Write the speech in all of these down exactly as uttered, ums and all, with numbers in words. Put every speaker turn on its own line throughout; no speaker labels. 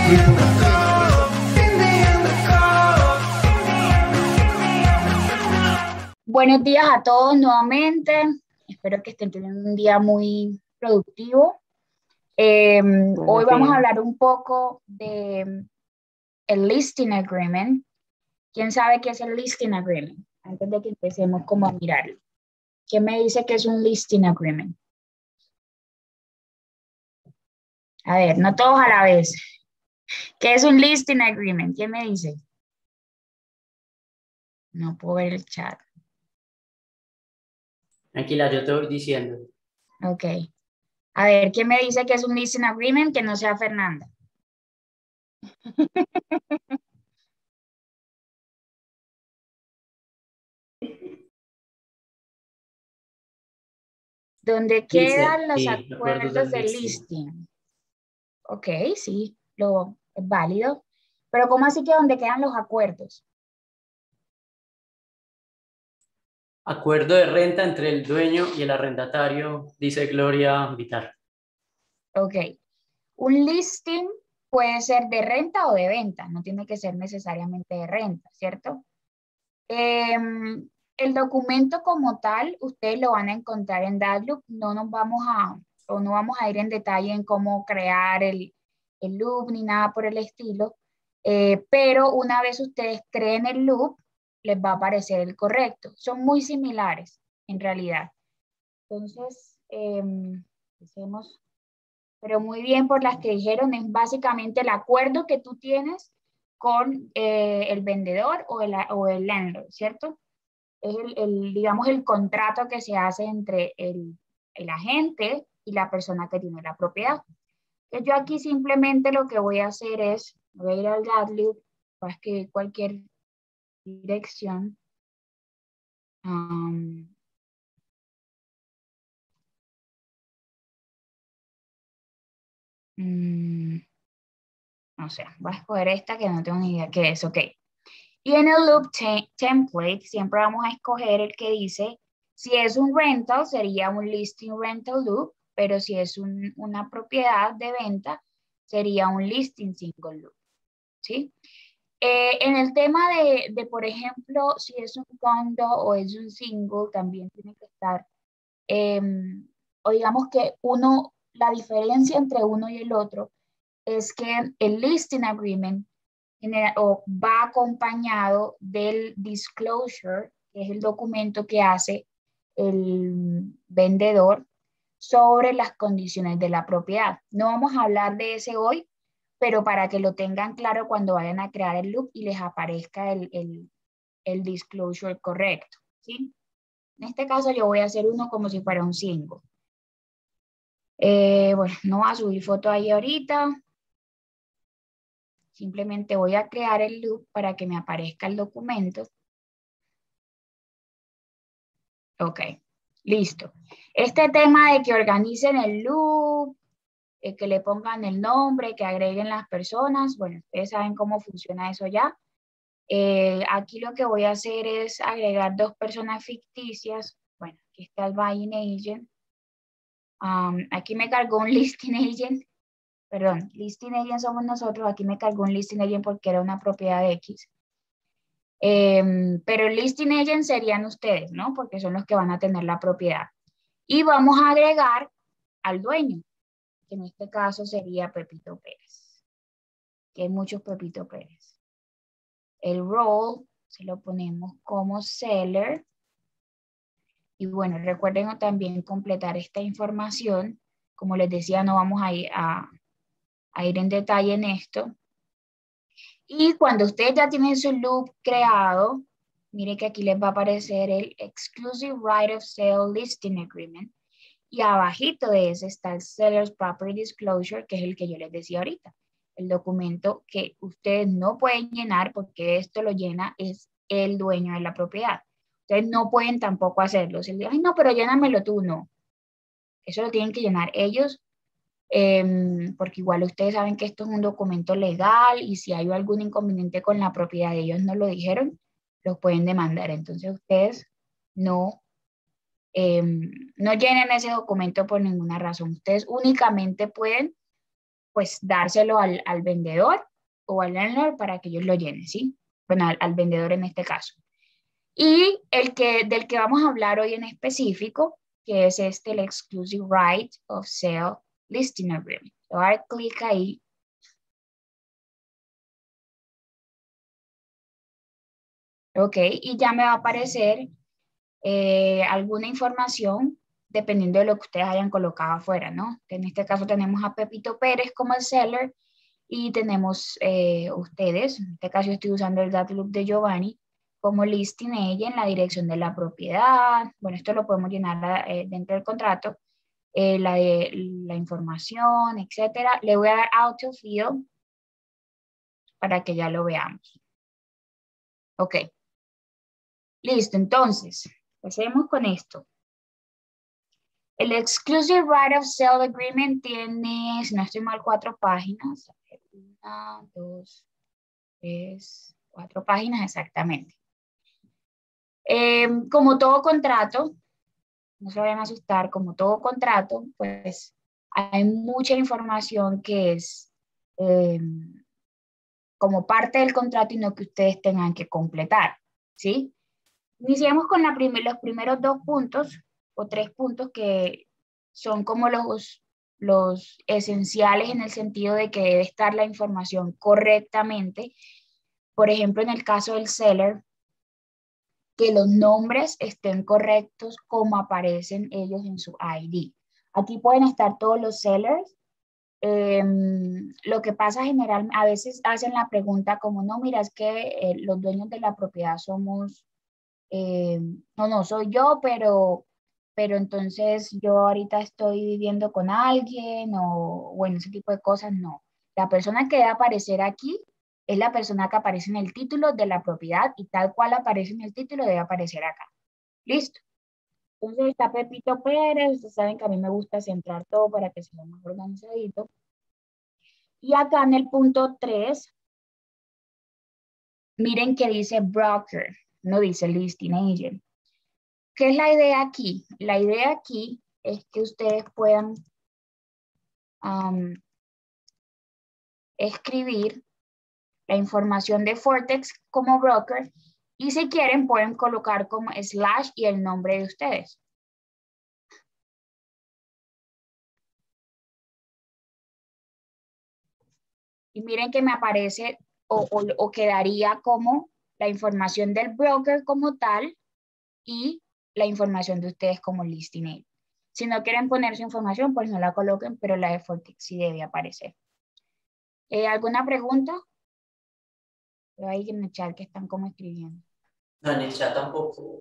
Buenos días a todos nuevamente. Espero que estén teniendo un día muy productivo. Eh, hoy vamos a hablar un poco de el listing agreement. ¿Quién sabe qué es el listing agreement? Antes de que empecemos como a mirarlo. ¿Quién me dice que es un listing agreement? A ver, no todos a la vez. ¿Qué es un listing agreement? ¿Quién me dice? No puedo ver el chat.
Tranquila, yo te voy diciendo.
Ok. A ver, ¿quién me dice que es un listing agreement que no sea Fernanda? ¿Dónde quedan los
Sí, acuerdos
acuerdos
del
del
listing.
listing? Ok, sí, lo es válido. Pero ¿cómo así que dónde quedan los acuerdos?
Acuerdo de renta entre el dueño y el arrendatario, dice Gloria Vitar.
Ok. Un listing puede ser de renta o de venta, no tiene que ser necesariamente de renta, ¿cierto? Eh, el documento como tal, ustedes lo van a encontrar en Dadloop, no nos vamos a, o no vamos a ir en detalle en cómo crear el, el loop ni nada por el estilo, eh, pero una vez ustedes creen el loop, les va a aparecer el correcto. Son muy similares, en realidad. Entonces, eh, hacemos... Pero muy bien por las que dijeron, es básicamente el acuerdo que tú tienes con eh, el vendedor o el, o el landlord, ¿cierto? Es el, el, digamos, el contrato que se hace entre el, el agente y la persona que tiene la propiedad. Entonces, yo aquí simplemente lo que voy a hacer es, voy a ir al Dadloop, voy a escribir cualquier dirección. Um, mm, no sé, voy a escoger esta que no tengo ni idea qué es, ok. Y en el loop te template siempre vamos a escoger el que dice, si es un rental sería un listing rental loop, pero si es un, una propiedad de venta sería un listing single loop, ¿sí? Eh, en el tema de, de, por ejemplo, si es un condo o es un single, también tiene que estar, eh, o digamos que uno, la diferencia entre uno y el otro es que el listing agreement genera, o va acompañado del disclosure, que es el documento que hace el vendedor sobre las condiciones de la propiedad. No vamos a hablar de ese hoy, pero para que lo tengan claro cuando vayan a crear el loop y les aparezca el, el, el disclosure correcto, ¿sí? En este caso yo voy a hacer uno como si fuera un single. Eh, bueno, no voy a subir foto ahí ahorita. Simplemente voy a crear el loop para que me aparezca el documento. Ok, listo. Este tema de que organicen el loop, eh, que le pongan el nombre, que agreguen las personas, bueno, ustedes saben cómo funciona eso ya. Eh, aquí lo que voy a hacer es agregar dos personas ficticias. Bueno, aquí está el buying agent. Um, aquí me cargó un listing agent. Perdón, listing agent somos nosotros. Aquí me cargó un listing agent porque era una propiedad X. Eh, pero el listing agent serían ustedes, ¿no? Porque son los que van a tener la propiedad. Y vamos a agregar al dueño, que en este caso sería Pepito Pérez, que hay muchos Pepito Pérez. El role se lo ponemos como seller. Y bueno, recuerden también completar esta información. Como les decía, no vamos a ir, a, a ir en detalle en esto. Y cuando ustedes ya tienen su loop creado, miren que aquí les va a aparecer el Exclusive Right of Sale Listing Agreement. Y abajito de ese está el Seller's Property Disclosure, que es el que yo les decía ahorita. El documento que ustedes no pueden llenar porque esto lo llena es el dueño de la propiedad. Ustedes no pueden tampoco hacerlo. Si les dicen, ay no, pero llénamelo tú, no. Eso lo tienen que llenar ellos. Eh, porque igual ustedes saben que esto es un documento legal y si hay algún inconveniente con la propiedad de ellos no lo dijeron, los pueden demandar. Entonces ustedes no, eh, no llenen ese documento por ninguna razón. Ustedes únicamente pueden pues dárselo al, al vendedor o al landlord para que ellos lo llenen, ¿sí? Bueno, al, al vendedor en este caso. Y el que, del que vamos a hablar hoy en específico, que es este, el Exclusive Right of Sale Listing Agreement. Le voy a dar clic ahí. Ok, y ya me va a aparecer eh, alguna información dependiendo de lo que ustedes hayan colocado afuera, ¿no? En este caso tenemos a Pepito Pérez como el seller y tenemos eh, ustedes, en este caso yo estoy usando el data loop de Giovanni, como listing agent en la dirección de la propiedad. Bueno, esto lo podemos llenar eh, dentro del contrato, eh, la, de, la información, etcétera. Le voy a dar autofill para que ya lo veamos. Ok. Listo, entonces, empecemos con esto. El Exclusive Right of Sale Agreement tiene, si no estoy mal, cuatro páginas. Una, dos, tres, cuatro páginas exactamente. Eh, como todo contrato, no se vayan a asustar, como todo contrato, pues hay mucha información que es eh, como parte del contrato y no que ustedes tengan que completar, ¿sí? Iniciamos con la primer, los primeros dos puntos o tres puntos que son como los, los esenciales en el sentido de que debe estar la información correctamente. Por ejemplo, en el caso del seller, que los nombres estén correctos como aparecen ellos en su I D. Aquí pueden estar todos los sellers. Eh, lo que pasa generalmente, a veces hacen la pregunta como, no, mira, es que eh, los dueños de la propiedad somos... Eh, no, no, soy yo, pero, pero entonces yo ahorita estoy viviendo con alguien o bueno, ese tipo de cosas, no. La persona que debe aparecer aquí es la persona que aparece en el título de la propiedad y tal cual aparece en el título debe aparecer acá. ¿Listo? Entonces está Pepito Pérez, ustedes saben que a mí me gusta centrar todo para que sea más organizadito. Y acá en el punto tres, miren que dice broker, no dice listing agent. ¿Qué es la idea aquí? La idea aquí es que ustedes puedan um, escribir la información de Fortex como broker y si quieren pueden colocar como slash y el nombre de ustedes. Y miren que me aparece o, o, o quedaría como la información del broker como tal y la información de ustedes como listing agent. Si no quieren poner su información, pues no la coloquen, pero la de Fortex sí debe aparecer. Eh, ¿Alguna pregunta? Veo ahí en el chat que están como escribiendo.
No, en el chat tampoco.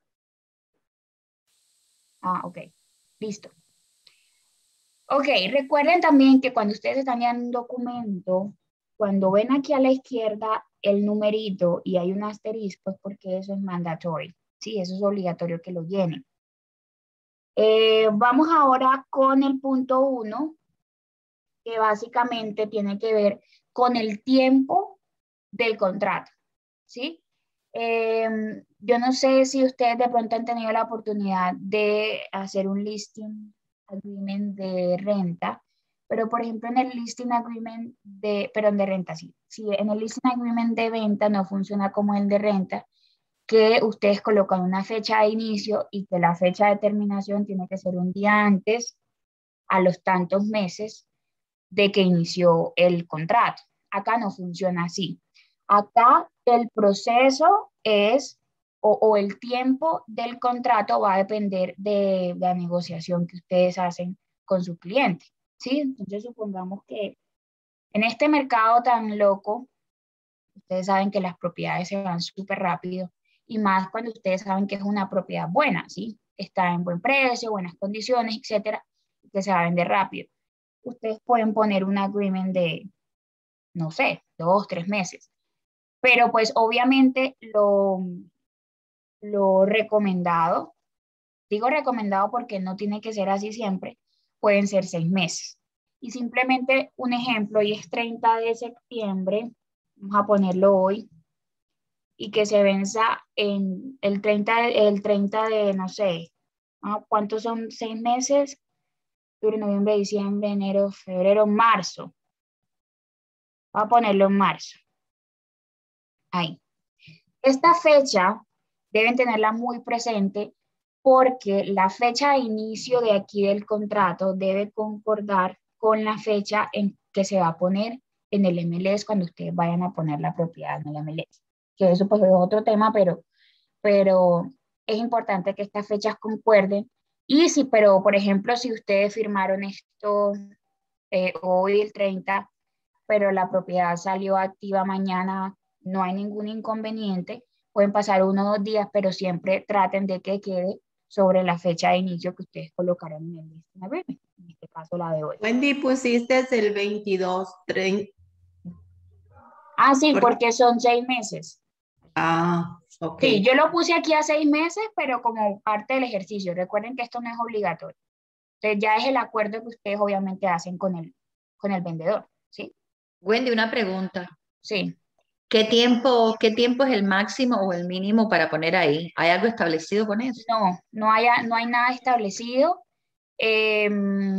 Ah, ok. Listo. Ok, recuerden también que cuando ustedes están en un documento, cuando ven aquí a la izquierda el numerito y hay un asterisco, es porque eso es mandatory. Sí, eso es obligatorio que lo llenen. Eh, vamos ahora con el punto uno, que básicamente tiene que ver con el tiempo del contrato. ¿Sí? Eh, yo no sé si ustedes de pronto han tenido la oportunidad de hacer un listing agreement de renta, pero por ejemplo en el listing agreement de, perdón, de renta, sí, sí, en el listing agreement de venta no funciona como el de renta, que ustedes colocan una fecha de inicio y que la fecha de terminación tiene que ser un día antes, a los tantos meses de que inició el contrato. Acá no funciona así. Acá el proceso es, o, o el tiempo del contrato va a depender de, de la negociación que ustedes hacen con su cliente, ¿sí? Entonces supongamos que en este mercado tan loco, ustedes saben que las propiedades se van súper rápido y más cuando ustedes saben que es una propiedad buena, ¿sí? Está en buen precio, buenas condiciones, etcétera, que se va a vender rápido. Ustedes pueden poner un agreement de, no sé, dos, tres meses. Pero pues obviamente lo, lo recomendado, digo recomendado porque no tiene que ser así siempre, pueden ser seis meses. Y simplemente un ejemplo, hoy es treinta de septiembre, vamos a ponerlo hoy, y que se venza en el treinta de, el treinta de no sé, ¿cuántos son seis meses? Octubre, noviembre, diciembre, enero, febrero, marzo. Voy a ponerlo en marzo. Ahí. Esta fecha deben tenerla muy presente porque la fecha de inicio de aquí del contrato debe concordar con la fecha en que se va a poner en el M L S cuando ustedes vayan a poner la propiedad en el M L S. Que eso pues es otro tema, pero, pero es importante que estas fechas concuerden. Y si, pero por ejemplo, si ustedes firmaron esto eh, hoy el treinta, pero la propiedad salió activa mañana, no hay ningún inconveniente, pueden pasar uno o dos días, pero siempre traten de que quede sobre la fecha de inicio que ustedes colocaron en el listing agreement, en este caso la de hoy.
Wendy, pusiste el veintidós, treinta.
Ah, sí,
¿Por?
porque son seis meses.
Ah, ok.
Sí, yo lo puse aquí a seis meses, pero como parte del ejercicio. Recuerden que esto no es obligatorio. Entonces ya es el acuerdo que ustedes obviamente hacen con el, con el vendedor, ¿sí?
Wendy, una pregunta.
Sí.
¿Qué tiempo, qué tiempo es el máximo o el mínimo para poner ahí? ¿Hay algo establecido con eso?
No, no hay, no hay nada establecido. Eh,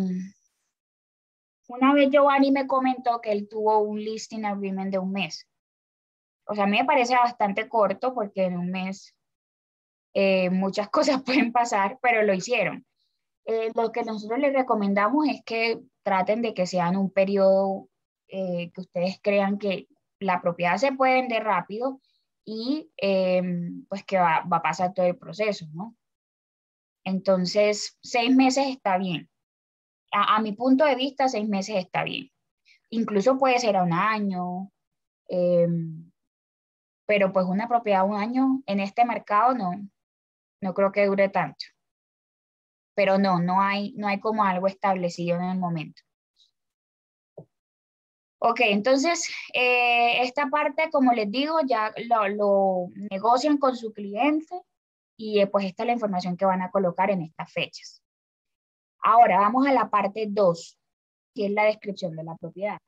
una vez Giovanni me comentó que él tuvo un listing agreement de un mes. O sea, a mí me parece bastante corto porque en un mes eh, muchas cosas pueden pasar, pero lo hicieron. Eh, lo que nosotros les recomendamos es que traten de que sean un periodo eh, que ustedes crean que la propiedad se puede vender rápido y eh, pues que va, va a pasar todo el proceso, ¿no? Entonces, seis meses está bien. A, a mi punto de vista, seis meses está bien. Incluso puede ser a un año, eh, pero pues una propiedad a un año en este mercado no, no creo que dure tanto. Pero no, no hay, no hay como algo establecido en el momento. Ok, entonces eh, esta parte, como les digo, ya lo, lo negocian con su cliente y eh, pues esta es la información que van a colocar en estas fechas. Ahora vamos a la parte dos, que es la descripción de la propiedad.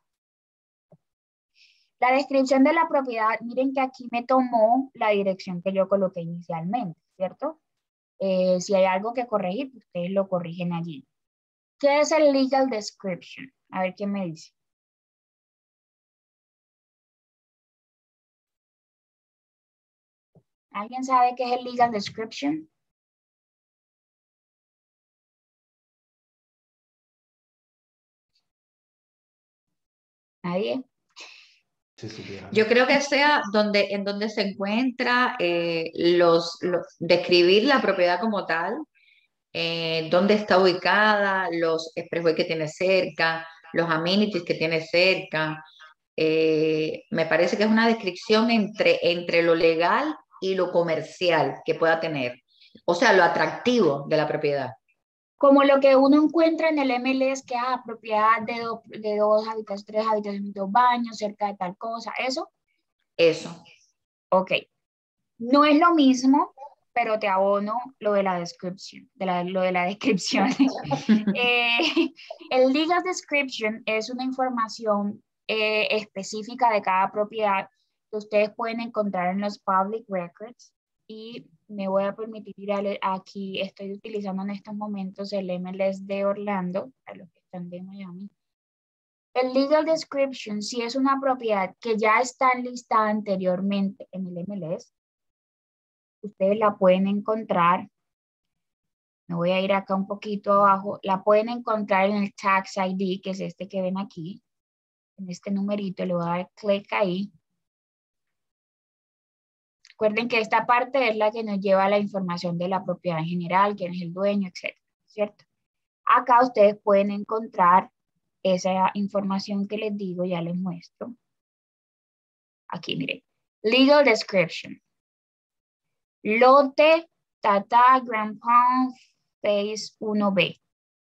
La descripción de la propiedad, miren que aquí me tomó la dirección que yo coloqué inicialmente, ¿cierto? Eh, si hay algo que corregir, ustedes lo corrigen allí. ¿Qué es el legal description? A ver qué me dice. ¿Alguien sabe qué es el legal description? ¿Nadie?
Yo creo que sea donde, en donde se encuentra eh, los, los, describir la propiedad como tal, eh, dónde está ubicada, los expressway que tiene cerca, los amenities que tiene cerca. Eh, me parece que es una descripción entre, entre lo legal y lo comercial que pueda tener. O sea, lo atractivo de la propiedad.
Como lo que uno encuentra en el M L S, que es ah, propiedad de, do, de dos habitaciones, tres habitaciones, dos baños, cerca de tal cosa, ¿eso?
Eso.
Ok. No es lo mismo, pero te abono lo de la descripción, de la, lo de la descripción. eh, el legal description es una información eh, específica de cada propiedad que ustedes pueden encontrar en los public records y me voy a permitir ir a aquí, estoy utilizando en estos momentos el M L S de Orlando, a los que están de Miami. El legal description, si es una propiedad que ya está listada anteriormente en el M L S, ustedes la pueden encontrar, me voy a ir acá un poquito abajo, la pueden encontrar en el Tax I D, que es este que ven aquí, en este numerito, le voy a dar clic ahí. Recuerden que esta parte es la que nos lleva a la información de la propiedad en general, quién es el dueño, etcétera, ¿cierto? Acá ustedes pueden encontrar esa información que les digo, ya les muestro. Aquí, miren. Legal description. Lote Tata Grand Palm Phase uno B.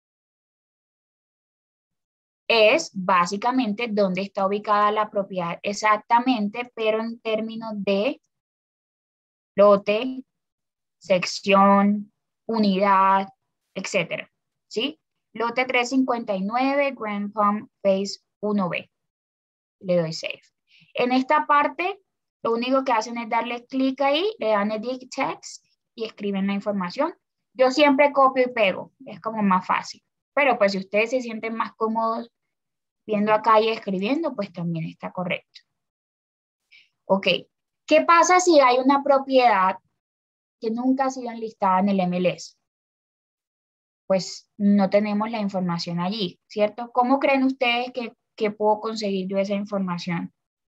Es básicamente donde está ubicada la propiedad exactamente, pero en términos de lote, sección, unidad, etcétera. ¿Sí? Lote trescientos cincuenta y nueve, Grand Palm Phase uno B. Le doy save. En esta parte, lo único que hacen es darle clic ahí, le dan edit text y escriben la información. Yo siempre copio y pego, es como más fácil. Pero pues si ustedes se sienten más cómodos viendo acá y escribiendo, pues también está correcto. Ok, ¿qué pasa si hay una propiedad que nunca ha sido enlistada en el M L S? Pues no tenemos la información allí, ¿cierto? ¿Cómo creen ustedes que, que puedo conseguir yo esa información?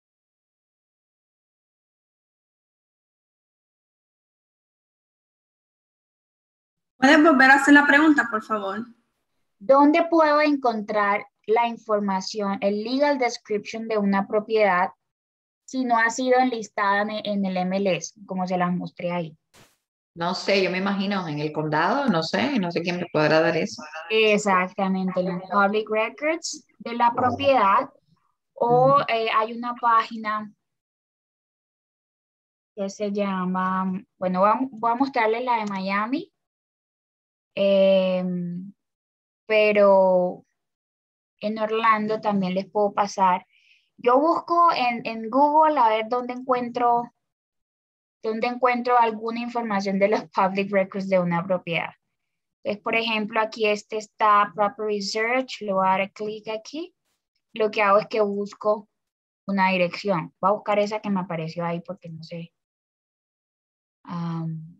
¿Puedes volver a hacer la pregunta, por favor?
¿Dónde puedo encontrar la información, el legal description de una propiedad si no ha sido enlistada en, en el M L S, como se las mostré ahí?
No sé, yo me imagino en el condado, no sé, no sé quién me podrá dar eso.
Exactamente, en los public records de la propiedad, o eh, hay una página que se llama, bueno, voy a, voy a mostrarles la de Miami, eh, pero en Orlando también les puedo pasar. Yo busco en, en Google a ver dónde encuentro, dónde encuentro alguna información de los public records de una propiedad. Entonces, por ejemplo, aquí este está Property Search, le voy a dar clic aquí. Lo que hago es que busco una dirección. Voy a buscar esa que me apareció ahí porque no sé. Um,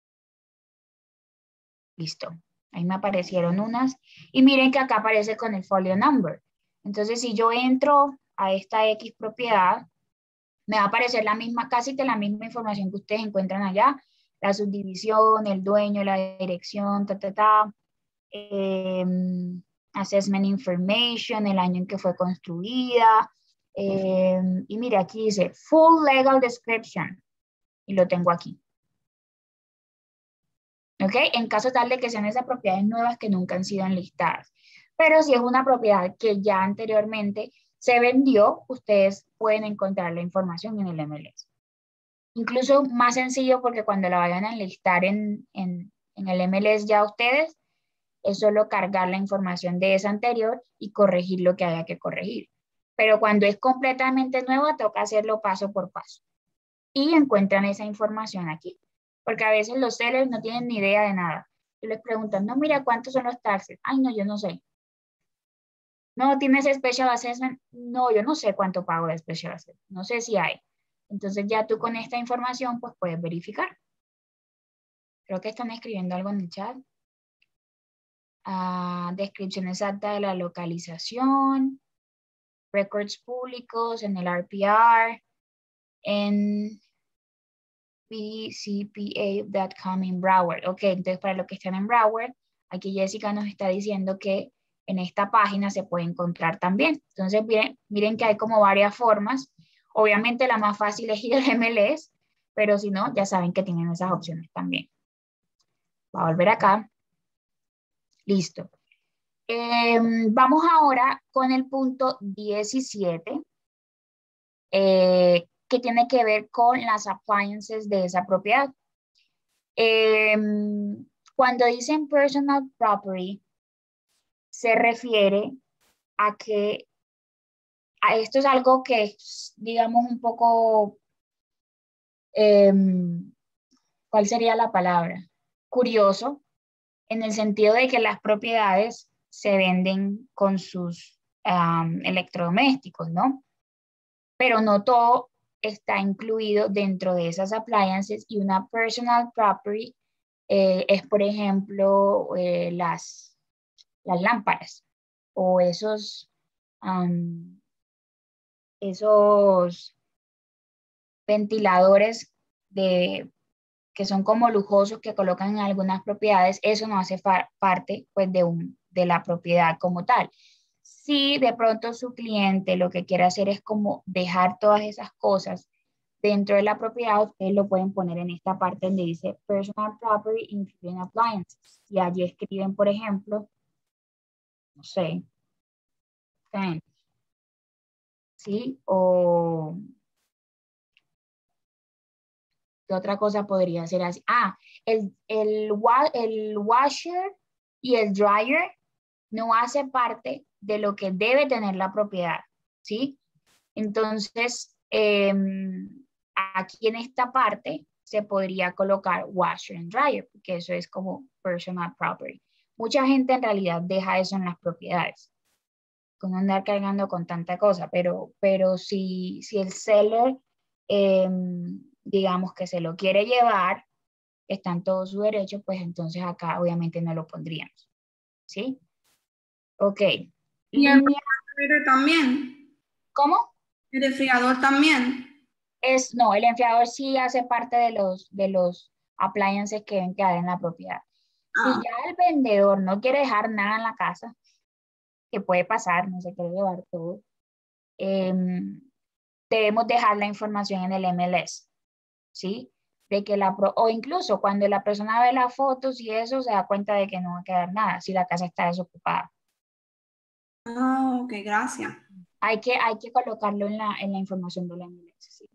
listo. Ahí me aparecieron unas. Y miren que acá aparece con el folio number. Entonces, si yo entro a esta X propiedad, me va a aparecer la misma, casi que la misma información que ustedes encuentran allá. La subdivisión, el dueño, la dirección, ta, ta, ta. Eh, assessment information, el año en que fue construida. Eh, y mira, aquí dice full legal description. Y lo tengo aquí. ¿Ok? En caso tal de que sean esas propiedades nuevas que nunca han sido enlistadas. Pero si es una propiedad que ya anteriormente se vendió, ustedes pueden encontrar la información en el M L S. Incluso más sencillo porque cuando la vayan a enlistar en, en, en el M L S ya ustedes, es solo cargar la información de esa anterior y corregir lo que haya que corregir. Pero cuando es completamente nueva, toca hacerlo paso por paso. Y encuentran esa información aquí. Porque a veces los sellers no tienen ni idea de nada. Y les preguntan, no, mira, ¿cuántos son los taxes? Ay, no, yo no sé. No, ¿tienes special assessment? No, yo no sé cuánto pago de special assessment. No sé si hay. Entonces ya tú con esta información, pues puedes verificar. Creo que están escribiendo algo en el chat. Uh, descripción exacta de la localización, records públicos en el R P R, en p c p a punto com en Broward. Ok, entonces para los que están en Broward, aquí Jessica nos está diciendo que en esta página se puede encontrar también. Entonces miren, miren que hay como varias formas. Obviamente la más fácil es ir al M L S, pero si no, ya saben que tienen esas opciones también. Voy a volver acá. Listo. Eh, vamos ahora con el punto diecisiete, eh, que tiene que ver con las appliances de esa propiedad. Eh, cuando dicen personal property, se refiere a que a esto es algo que es, digamos, un poco, eh, ¿cuál sería la palabra? Curioso, en el sentido de que las propiedades se venden con sus um, electrodomésticos, ¿no? Pero no todo está incluido dentro de esas appliances y una personal property eh, es, por ejemplo, eh, las, las lámparas o esos, um, esos ventiladores de, que son como lujosos que colocan en algunas propiedades. Eso no hace parte pues, de, un, de la propiedad como tal. Si de pronto su cliente lo que quiere hacer es como dejar todas esas cosas dentro de la propiedad, ustedes lo pueden poner en esta parte donde dice personal property including appliances. Y allí escriben, por ejemplo, no sé, ten, ¿sí? O ¿qué otra cosa podría ser así? Ah, el, el, el washer y el dryer no hace parte de lo que debe tener la propiedad, ¿sí? Entonces, eh, aquí en esta parte se podría colocar washer and dryer, porque eso es como personal property. Mucha gente en realidad deja eso en las propiedades. con no andar cargando con tanta cosa, pero, pero si, si el seller, eh, digamos que se lo quiere llevar, está en todo su derecho, pues entonces acá obviamente no lo pondríamos, ¿sí? Ok.
Y el
Línea,
refrigerador también.
¿cómo?
El refrigerador también.
Es, no, el enfriador sí hace parte de los, de los appliances que deben quedar en la propiedad. Si
Ah,
ya el vendedor no quiere dejar nada en la casa, que puede pasar, no se quiere llevar todo, eh, debemos dejar la información en el M L S, ¿sí? De que la pro, o incluso cuando la persona ve las fotos y eso, se da cuenta de que no va a quedar nada si la casa está desocupada.
ah, ok, gracias.
Hay que, hay que colocarlo en la, en la información del M L S, ¿sí?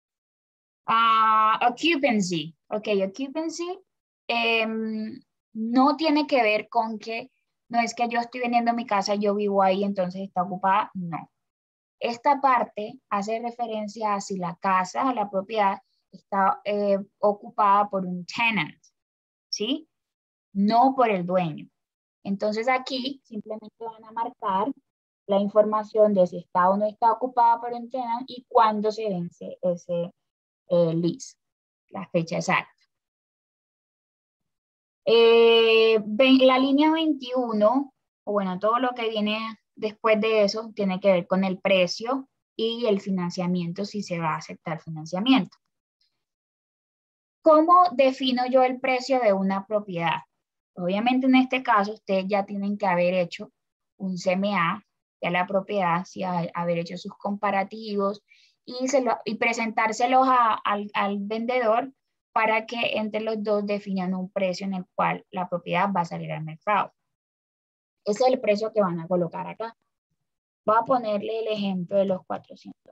Uh, occupancy. Ok, occupancy eh, no tiene que ver con que no es que yo estoy vendiendo mi casa, yo vivo ahí, entonces está ocupada. No. Esta parte hace referencia a si la casa o la propiedad está eh, ocupada por un tenant, ¿sí? No por el dueño. Entonces aquí simplemente van a marcar la información de si está o no está ocupada por un tenant y cuándo se vence ese eh, lease, la fecha exacta. Eh, la línea veintiuno, o bueno, todo lo que viene después de eso tiene que ver con el precio y el financiamiento, si se va a aceptar financiamiento. ¿Cómo defino yo el precio de una propiedad? Obviamente en este caso ustedes ya tienen que haber hecho un C M A de la propiedad, ¿sí? Haber hecho sus comparativos y, se lo, y presentárselos a, al, al vendedor para que entre los dos definan un precio en el cual la propiedad va a salir al mercado. Ese es el precio que van a colocar acá. Voy a ponerle el ejemplo de los cuatrocientos.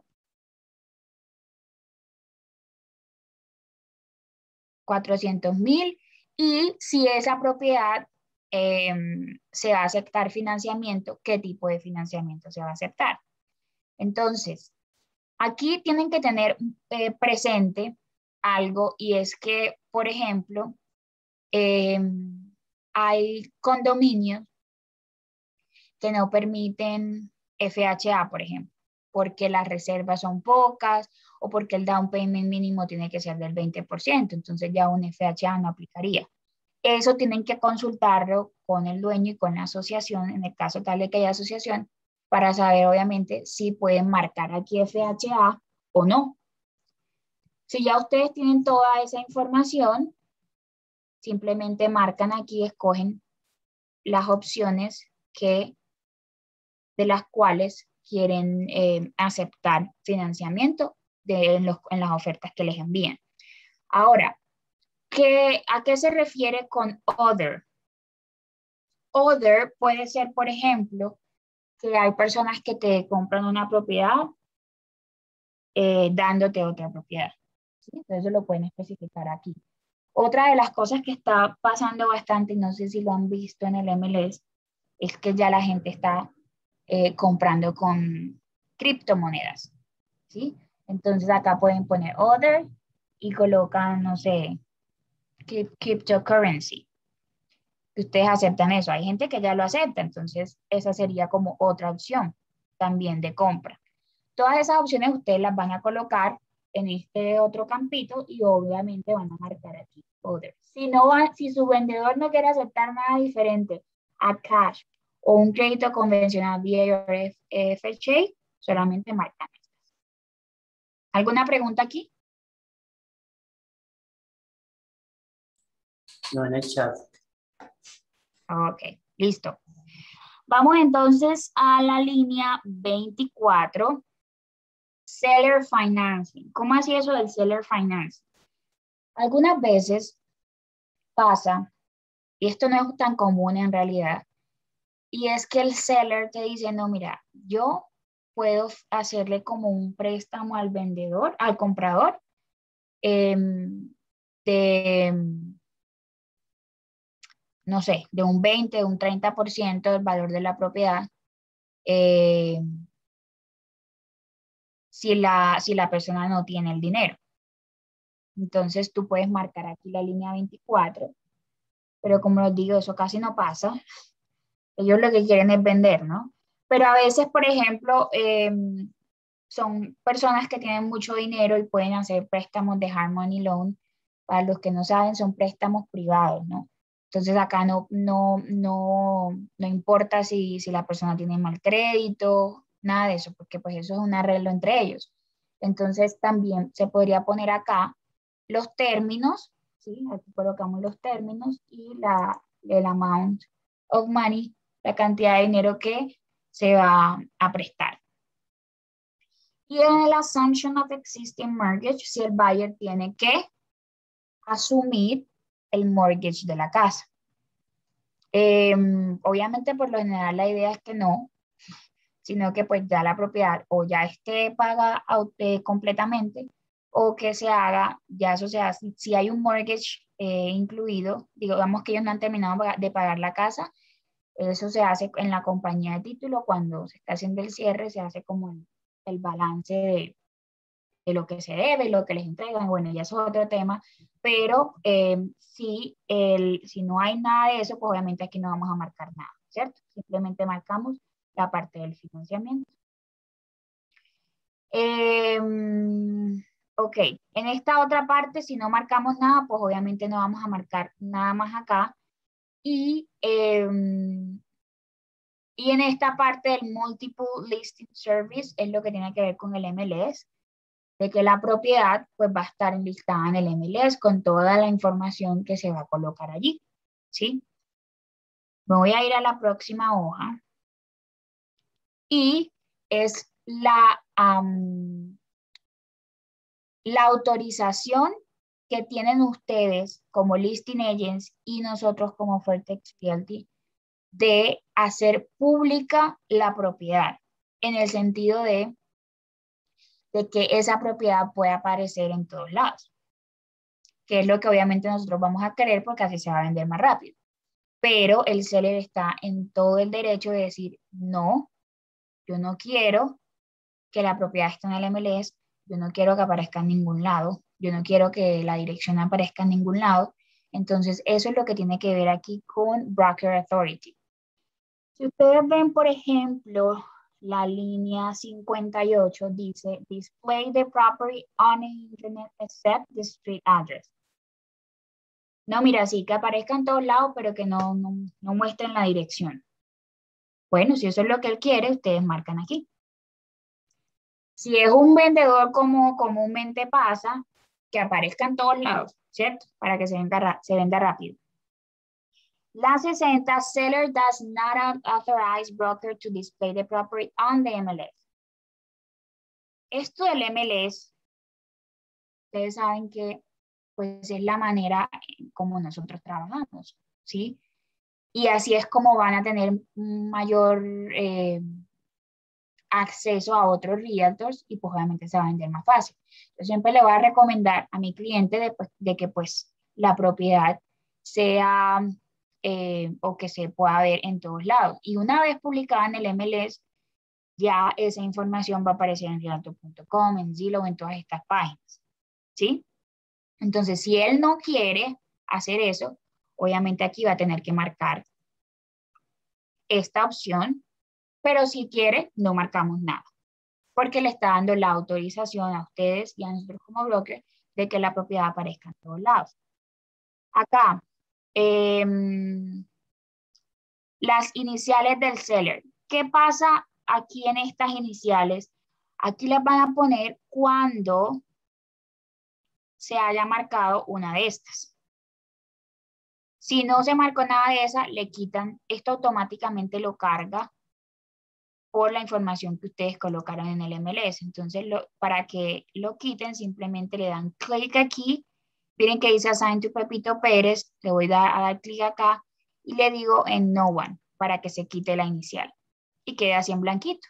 cuatrocientos mil y si esa propiedad eh, se va a aceptar financiamiento, ¿qué tipo de financiamiento se va a aceptar? Entonces, aquí tienen que tener eh, presente algo y es que, por ejemplo, eh, hay condominios que no permiten F H A, por ejemplo, porque las reservas son pocas o porque el down payment mínimo tiene que ser del veinte por ciento, entonces ya un F H A no aplicaría. Eso tienen que consultarlo con el dueño y con la asociación, en el caso tal de que haya asociación, para saber obviamente si pueden marcar aquí F H A o no. Si ya ustedes tienen toda esa información, simplemente marcan aquí, escogen las opciones que, de las cuales quieren eh, aceptar financiamiento de, en, los, en las ofertas que les envían. Ahora, ¿qué, ¿a qué se refiere con other? Other puede ser, por ejemplo, que hay personas que te compran una propiedad eh, dándote otra propiedad. ¿Sí? Entonces lo pueden especificar aquí. Otra de las cosas que está pasando bastante, y no sé si lo han visto en el M L S, es que ya la gente está eh, comprando con criptomonedas. ¿Sí? Entonces acá pueden poner other y colocan, no sé, cryptocurrency. Ustedes aceptan eso. Hay gente que ya lo acepta, entonces esa sería como otra opción también de compra. Todas esas opciones ustedes las van a colocar en este otro campito y obviamente van a marcar aquí other. Si, no va, si su vendedor no quiere aceptar nada diferente a cash o un crédito convencional V A o F H A, solamente marcan estas. ¿Alguna pregunta aquí?
No, en el chat.
Ok, listo. Vamos entonces a la línea veinticuatro. Seller financing. ¿Cómo así eso del seller financing? Algunas veces pasa, y esto no es tan común en realidad, y es que el seller te dice, no, mira, yo puedo hacerle como un préstamo al vendedor, al comprador, eh, de, no sé, de un veinte, de un treinta por ciento del valor de la propiedad, eh, si la, si la persona no tiene el dinero. Entonces tú puedes marcar aquí la línea veinticuatro, pero como les digo, eso casi no pasa. Ellos lo que quieren es vender, ¿no? Pero a veces, por ejemplo, eh, son personas que tienen mucho dinero y pueden hacer préstamos de hard money loan. Para los que no saben, son préstamos privados, ¿no? Entonces acá no, no, no, no importa si, si la persona tiene mal crédito, nada de eso, porque pues eso es un arreglo entre ellos. Entonces también se podría poner acá los términos, ¿sí? Aquí colocamos los términos y la, el amount of money, la cantidad de dinero que se va a prestar. Y en el assumption of existing mortgage, si el buyer tiene que asumir el mortgage de la casa. Eh, obviamente, por lo general, la idea es que no, sino que pues ya la propiedad o ya esté paga eh, completamente o que se haga, ya eso se hace, si hay un mortgage eh, incluido, digamos que ellos no han terminado de pagar la casa, eso se hace en la compañía de título, cuando se está haciendo el cierre, se hace como el, el balance de, de lo que se debe, lo que les entregan, bueno, ya eso es otro tema, pero eh, si, el, si no hay nada de eso, pues obviamente aquí no vamos a marcar nada, ¿cierto? Simplemente marcamos la parte del financiamiento. Eh, ok, en esta otra parte, si no marcamos nada, pues obviamente no vamos a marcar nada más acá. Y, eh, y en esta parte del Multiple Listing Service es lo que tiene que ver con el M L S, de que la propiedad pues va a estar enlistada en el M L S con toda la información que se va a colocar allí, ¿sí? Me voy a ir a la próxima hoja y es la, um, la autorización que tienen ustedes como listing agents y nosotros como Fairtex Realty de hacer pública la propiedad, en el sentido de, de que esa propiedad pueda aparecer en todos lados, que es lo que obviamente nosotros vamos a querer porque así se va a vender más rápido. Pero el seller está en todo el derecho de decir, no, yo no quiero que la propiedad esté en el M L S, yo no quiero que aparezca en ningún lado, yo no quiero que la dirección aparezca en ningún lado. Entonces, eso es lo que tiene que ver aquí con Broker Authority. Si ustedes ven, por ejemplo, la línea cincuenta y ocho dice, display the property on the internet except the street address. No, mira, sí, que aparezca en todos lados, pero que no, no, no muestren la dirección. Bueno, si eso es lo que él quiere, ustedes marcan aquí. Si es un vendedor como comúnmente pasa, que aparezca en todos lados, ¿cierto? Para que se venda, se venda rápido. La sesenta, seller does not authorize broker to display the property on the M L S. Esto del M L S, ustedes saben que pues es la manera como nosotros trabajamos, ¿sí? Y así es como van a tener mayor eh, acceso a otros realtors y pues obviamente se va a vender más fácil. Yo siempre le voy a recomendar a mi cliente de, pues, de que pues la propiedad sea eh, o que se pueda ver en todos lados. Y una vez publicada en el M L S, ya esa información va a aparecer en realtor punto com, en Zillow, en todas estas páginas, ¿sí? Entonces, si él no quiere hacer eso, obviamente aquí va a tener que marcar esta opción, pero si quiere, no marcamos nada, porque le está dando la autorización a ustedes y a nosotros como broker de que la propiedad aparezca en todos lados. Acá, eh, las iniciales del seller. ¿Qué pasa aquí en estas iniciales? Aquí las van a poner cuando se haya marcado una de estas. Si no se marcó nada de esa, le quitan, esto automáticamente lo carga por la información que ustedes colocaron en el M L S. Entonces, lo, para que lo quiten, simplemente le dan clic aquí. Miren que dice Assign to Pepito Pérez. Le voy a dar, a dar clic acá y le digo en No One para que se quite la inicial y quede así en blanquito.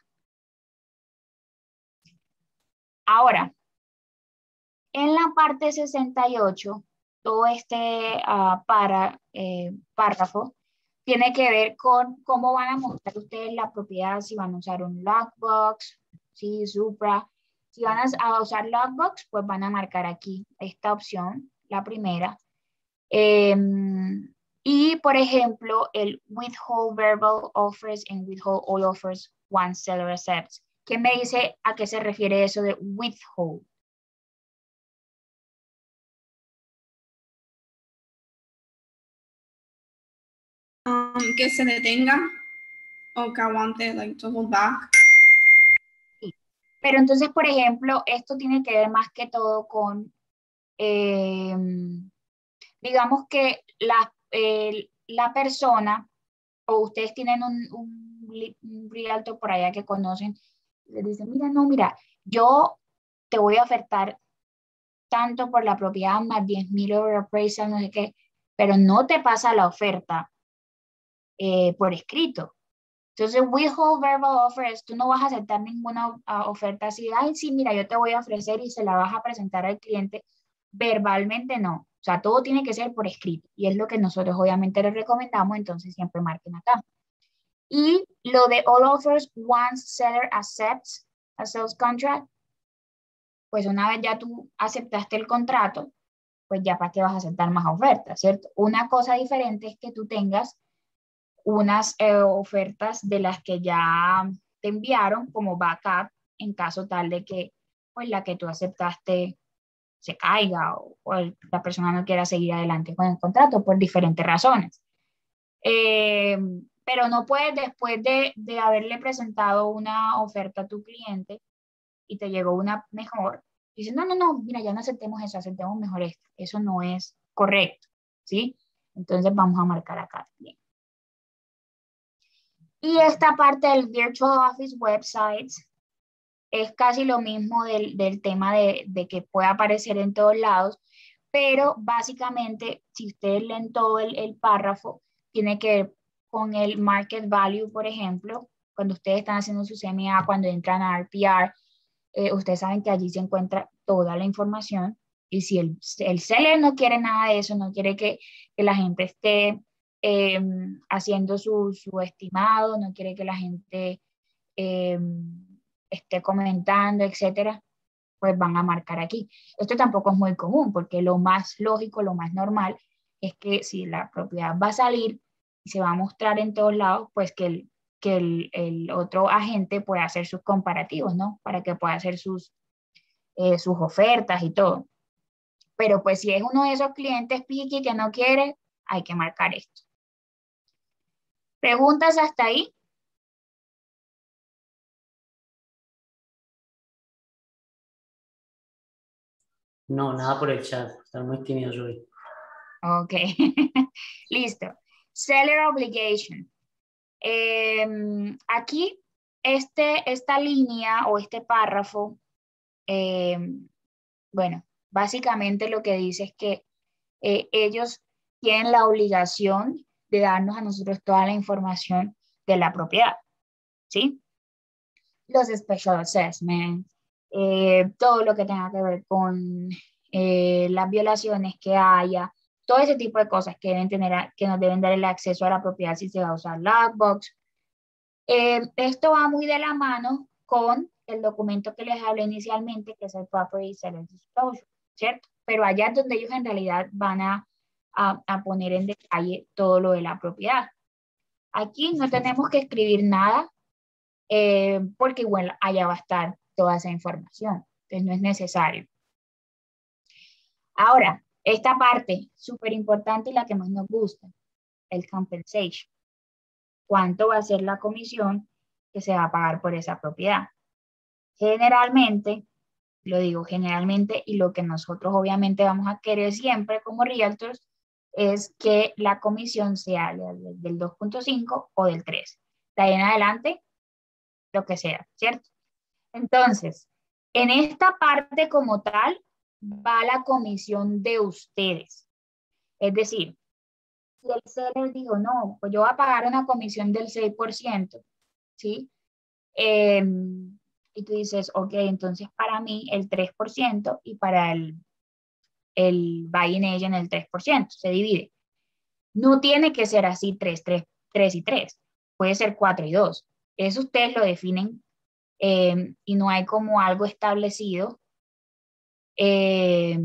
Ahora, en la parte sesenta y ocho, todo este uh, para, eh, párrafo tiene que ver con cómo van a mostrar ustedes la propiedad, si van a usar un lockbox, ¿sí? Supra. Si van a usar lockbox, pues van a marcar aquí esta opción, la primera. Eh, y, por ejemplo, el withhold verbal offers and withhold all offers once seller accepts. ¿Quién me dice a qué se refiere eso de withhold?
Um, que se detenga o que aguante, like to hold back.
Sí. Pero entonces, por ejemplo, esto tiene que ver más que todo con, eh, digamos que la, eh, la persona, o ustedes tienen un, un, un realtor por allá que conocen, les dicen, mira, no, mira, yo te voy a ofertar tanto por la propiedad, más diez mil over appraisal, no sé qué, pero no te pasa la oferta eh, por escrito. Entonces, withhold verbal offers, tú no vas a aceptar ninguna uh, oferta así, ay, sí, mira, yo te voy a ofrecer y se la vas a presentar al cliente. Verbalmente no, o sea, todo tiene que ser por escrito y es lo que nosotros obviamente les recomendamos, entonces siempre marquen acá. Y lo de all offers once seller accepts a sales contract, pues una vez ya tú aceptaste el contrato, pues ya para qué vas a aceptar más ofertas, ¿cierto? Una cosa diferente es que tú tengas unas eh, ofertas de las que ya te enviaron como backup en caso tal de que pues la que tú aceptaste se caiga o, o el, la persona no quiera seguir adelante con el contrato por diferentes razones. Eh, pero no puedes después de, de haberle presentado una oferta a tu cliente y te llegó una mejor, dices, no, no, no, mira, ya no aceptemos eso, aceptemos mejor esto. Eso no es correcto, ¿sí? Entonces vamos a marcar acá también. Y esta parte del Virtual Office Websites es casi lo mismo del, del tema de, de que puede aparecer en todos lados, pero básicamente, si ustedes leen todo el, el párrafo, tiene que ver con el market value, por ejemplo, cuando ustedes están haciendo su C M A, cuando entran a R P R, eh, ustedes saben que allí se encuentra toda la información, y si el, el seller no quiere nada de eso, no quiere que, que la gente esté eh, haciendo su, su estimado, no quiere que la gente eh, esté comentando, etcétera, pues van a marcar aquí. Esto tampoco es muy común, porque lo más lógico, lo más normal, es que si la propiedad va a salir y se va a mostrar en todos lados, pues que el, que el, el otro agente pueda hacer sus comparativos, ¿no? Para que pueda hacer sus, eh, sus ofertas y todo. Pero pues si es uno de esos clientes picky que no quiere, hay que marcar esto. ¿Preguntas hasta ahí?
No, nada por el chat. Están muy tímidos hoy.
Ok. Listo. Seller obligation. Eh, aquí, este, esta línea o este párrafo, eh, bueno, básicamente lo que dice es que eh, ellos tienen la obligación de darnos a nosotros toda la información de la propiedad, ¿sí? Los special assessments, eh, todo lo que tenga que ver con eh, las violaciones que haya, todo ese tipo de cosas que, deben tener, que nos deben dar el acceso a la propiedad si se va a usar Lockbox. Eh, esto va muy de la mano con el documento que les hablé inicialmente, que es el Property Seller Disclosure, ¿cierto? Pero allá es donde ellos en realidad van a, a, a poner en detalle todo lo de la propiedad. Aquí no tenemos que escribir nada, eh, porque igual allá va a estar toda esa información, entonces no es necesario. Ahora, esta parte súper importante y la que más nos gusta, el compensation. ¿Cuánto va a ser la comisión que se va a pagar por esa propiedad? Generalmente, lo digo generalmente, y lo que nosotros obviamente vamos a querer siempre como realtors es que la comisión sea del dos punto cinco o del tres. De ahí en adelante, lo que sea, ¿cierto? Entonces, en esta parte como tal, va la comisión de ustedes. Es decir, si el seller dijo, no, pues yo voy a pagar una comisión del seis por ciento, ¿sí? Eh, y tú dices, ok, entonces para mí el tres por ciento y para el, el buy-in agent el tres por ciento, se divide. No tiene que ser así tres, tres, tres y tres, puede ser cuatro y dos. Eso ustedes lo definen eh, y no hay como algo establecido. Eh,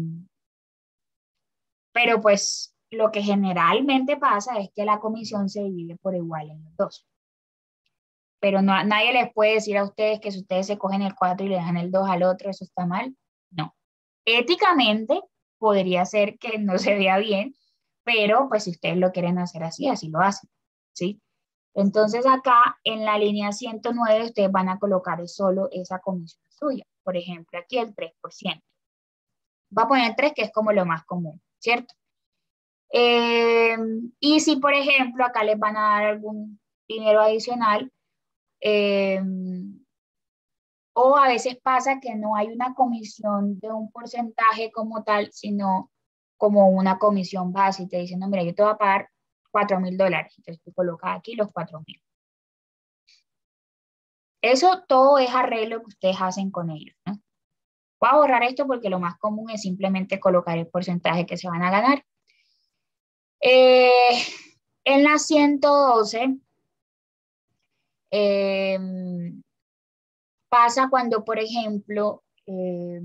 pero pues lo que generalmente pasa es que la comisión se divide por igual en los dos. pero no, nadie les puede decir a ustedes que si ustedes se cogen el cuatro y le dejan el dos al otro, eso está mal. No. Éticamente podría ser que no se vea bien, pero pues si ustedes lo quieren hacer así, así lo hacen, ¿sí? Entonces acá en la línea ciento nueve ustedes van a colocar solo esa comisión suya. Por ejemplo, aquí el tres por ciento. Va a poner tres, que es como lo más común, ¿cierto? Eh, y si, por ejemplo, acá les van a dar algún dinero adicional, eh, o a veces pasa que no hay una comisión de un porcentaje como tal, sino como una comisión base y te dicen, no, mira, yo te voy a pagar cuatro mil dólares. Entonces tú colocas aquí los cuatro mil. Eso todo es arreglo que ustedes hacen con ellos, ¿no? Voy a borrar esto porque lo más común es simplemente colocar el porcentaje que se van a ganar. Eh, en la ciento doce, eh, pasa cuando, por ejemplo, eh,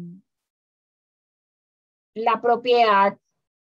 la propiedad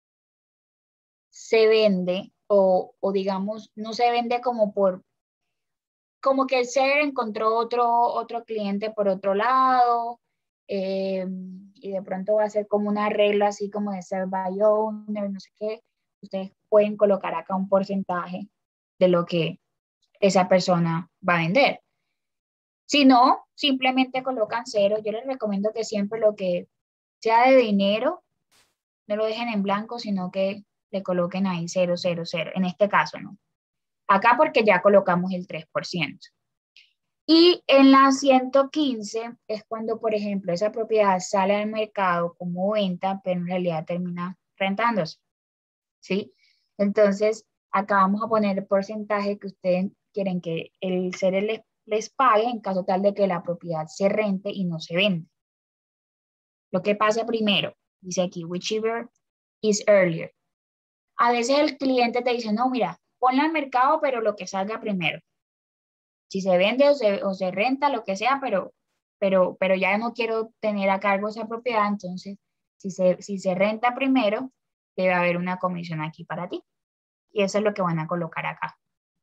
se vende o, o digamos, no se vende como por, como que el seller encontró otro, otro cliente por otro lado, eh, y de pronto va a ser como una regla así como de ser by owner, no sé qué. Ustedes pueden colocar acá un porcentaje de lo que esa persona va a vender. Si no, simplemente colocan cero. Yo les recomiendo que siempre lo que sea de dinero, no lo dejen en blanco, sino que le coloquen ahí cero, cero, cero. En este caso, ¿no? Acá porque ya colocamos el tres por ciento. Y en la ciento quince es cuando, por ejemplo, esa propiedad sale al mercado como venta, pero en realidad termina rentándose, ¿sí? Entonces, acá vamos a poner el porcentaje que ustedes quieren que el seller les, les pague en caso tal de que la propiedad se rente y no se vende. Lo que pasa primero, dice aquí, whichever is earlier. A veces el cliente te dice, no, mira, ponla al mercado, pero lo que salga primero. Si se vende o se, o se renta, lo que sea, pero, pero, pero ya no quiero tener a cargo esa propiedad, entonces si se, si se renta primero, debe haber una comisión aquí para ti. Y eso es lo que van a colocar acá.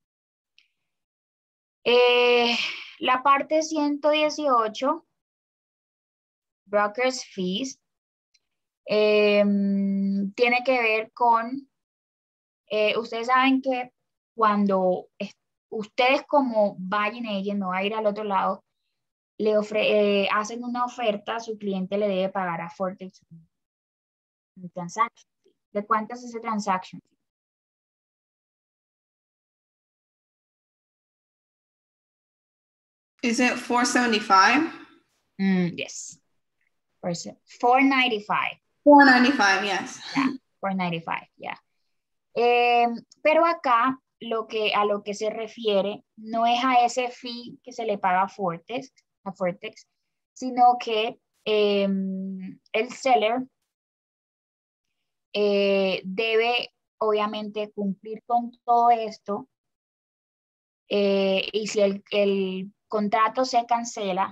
Eh, la parte ciento dieciocho, Brokers Fees, eh, tiene que ver con, eh, ustedes saben que cuando es, ustedes como buying agent, no va a ir al otro lado, le ofre, eh, hacen una oferta, su cliente le debe pagar a Fortex un transaction. ¿De cuánto es ese transaction?
Is it four seventy-five?
Mm, yes. four ninety-five.
four ninety-five, yes.
Yeah, four ninety-five, yeah. Eh, pero acá lo que, a lo que se refiere no es a ese fee que se le paga a Fortex, a Fortex, sino que eh, el seller eh, debe obviamente cumplir con todo esto, eh, y si el, el contrato se cancela,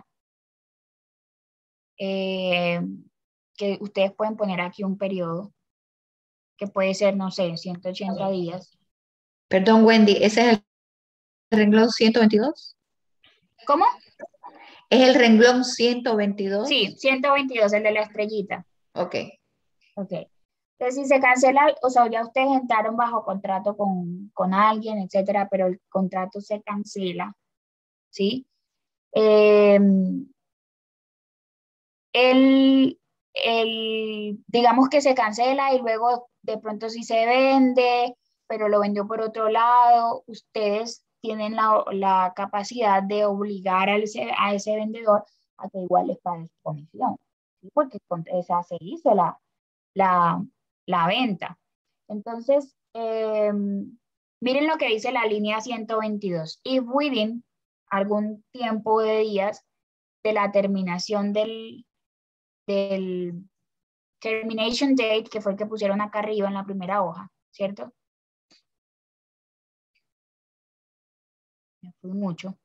eh, que ustedes pueden poner aquí un periodo que puede ser, no sé, ciento ochenta días.
Perdón, Wendy, ¿ese es el renglón ciento veintidós?
¿Cómo?
¿Es el renglón ciento veintidós?
Sí, ciento veintidós, el de la estrellita.
Ok.
Ok. Entonces, si se cancela, o sea, ya ustedes entraron bajo contrato con, con alguien, etcétera, pero el contrato se cancela, ¿sí? Eh, el, el, digamos que se cancela y luego de pronto sí se vende, pero lo vendió por otro lado, ustedes tienen la, la capacidad de obligar a ese, a ese vendedor a que igual les pague su comisión, ¿sí? Porque esa se hizo la, la, la venta. Entonces, eh, miren lo que dice la línea ciento veintidós. If within algún tiempo de días de la terminación del, del termination date, que fue el que pusieron acá arriba en la primera hoja, ¿cierto? Me fui mucho.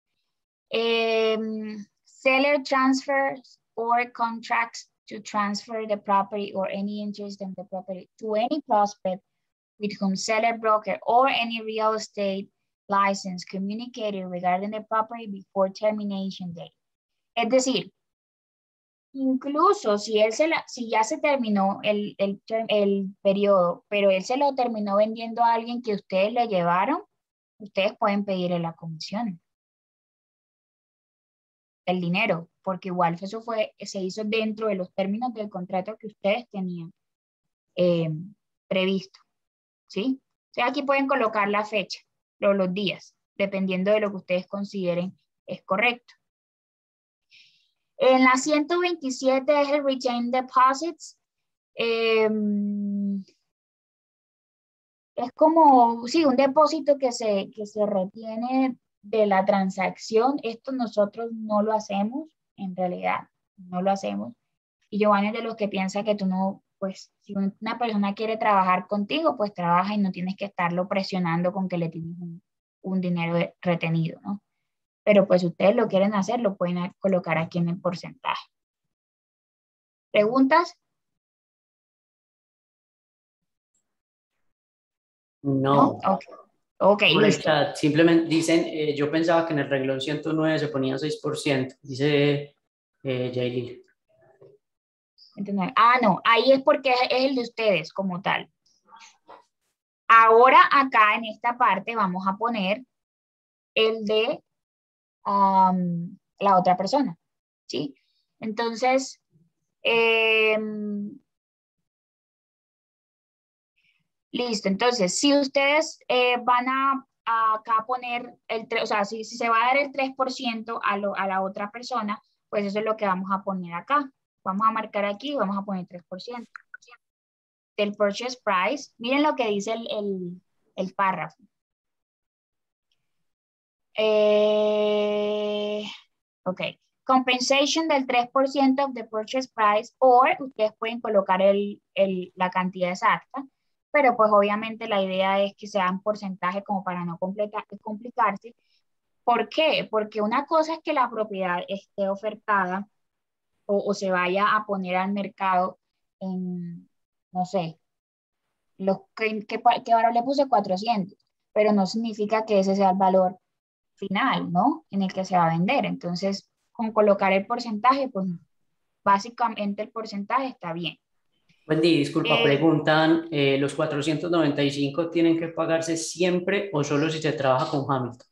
Um, seller transfers or contracts to transfer the property or any interest in the property to any prospect with whom seller, broker, or any real estate license communicated regarding the property before termination date. Es decir, incluso si, él se la, si ya se terminó el, el, el periodo, pero él se lo terminó vendiendo a alguien que ustedes le llevaron, ustedes pueden pedirle la comisión. El dinero, porque igual eso fue, se hizo dentro de los términos del contrato que ustedes tenían eh, previsto, ¿sí? O sea, aquí pueden colocar la fecha, o los días, dependiendo de lo que ustedes consideren es correcto. En la ciento veintisiete es el Retained Deposits. Eh, es como, sí, un depósito que se, que se retiene de la transacción. Esto nosotros no lo hacemos, en realidad, no lo hacemos. Y Giovanni es de los que piensa que tú no, pues, si una persona quiere trabajar contigo, pues trabaja y no tienes que estarlo presionando con que le tienes un, un dinero retenido, ¿no? Pero pues si ustedes lo quieren hacer, lo pueden colocar aquí en el porcentaje. ¿Preguntas?
No.
¿No? Ok, okay,
Por el
listo.
chat, simplemente dicen, eh, yo pensaba que en el renglón ciento nueve se ponía seis por ciento, dice eh, Yailin.
Ah, no, ahí es porque es, es el de ustedes como tal. Ahora acá en esta parte vamos a poner el de um, la otra persona, ¿sí? Entonces, eh, listo. Entonces, si ustedes eh, van a, a acá poner, el o sea, si, si se va a dar el tres por ciento a, lo, a la otra persona, pues eso es lo que vamos a poner acá. Vamos a marcar aquí, vamos a poner tres por ciento. Del purchase price, miren lo que dice el, el, el párrafo. Eh, ok. Compensation del tres por ciento of the purchase price, o ustedes pueden colocar el, el, la cantidad exacta, pero pues obviamente la idea es que sean porcentaje como para no complica, complicarse. ¿Por qué? Porque una cosa es que la propiedad esté ofertada o, o se vaya a poner al mercado en, no sé, los que, que, que ahora le puse cuatrocientos, pero no significa que ese sea el valor final, ¿no? En el que se va a vender. Entonces, con colocar el porcentaje, pues básicamente el porcentaje está bien.
Wendy, disculpa,
Eh,
preguntan, eh, ¿los cuatrocientos noventa y cinco tienen que pagarse siempre o solo si se trabaja con Hamilton?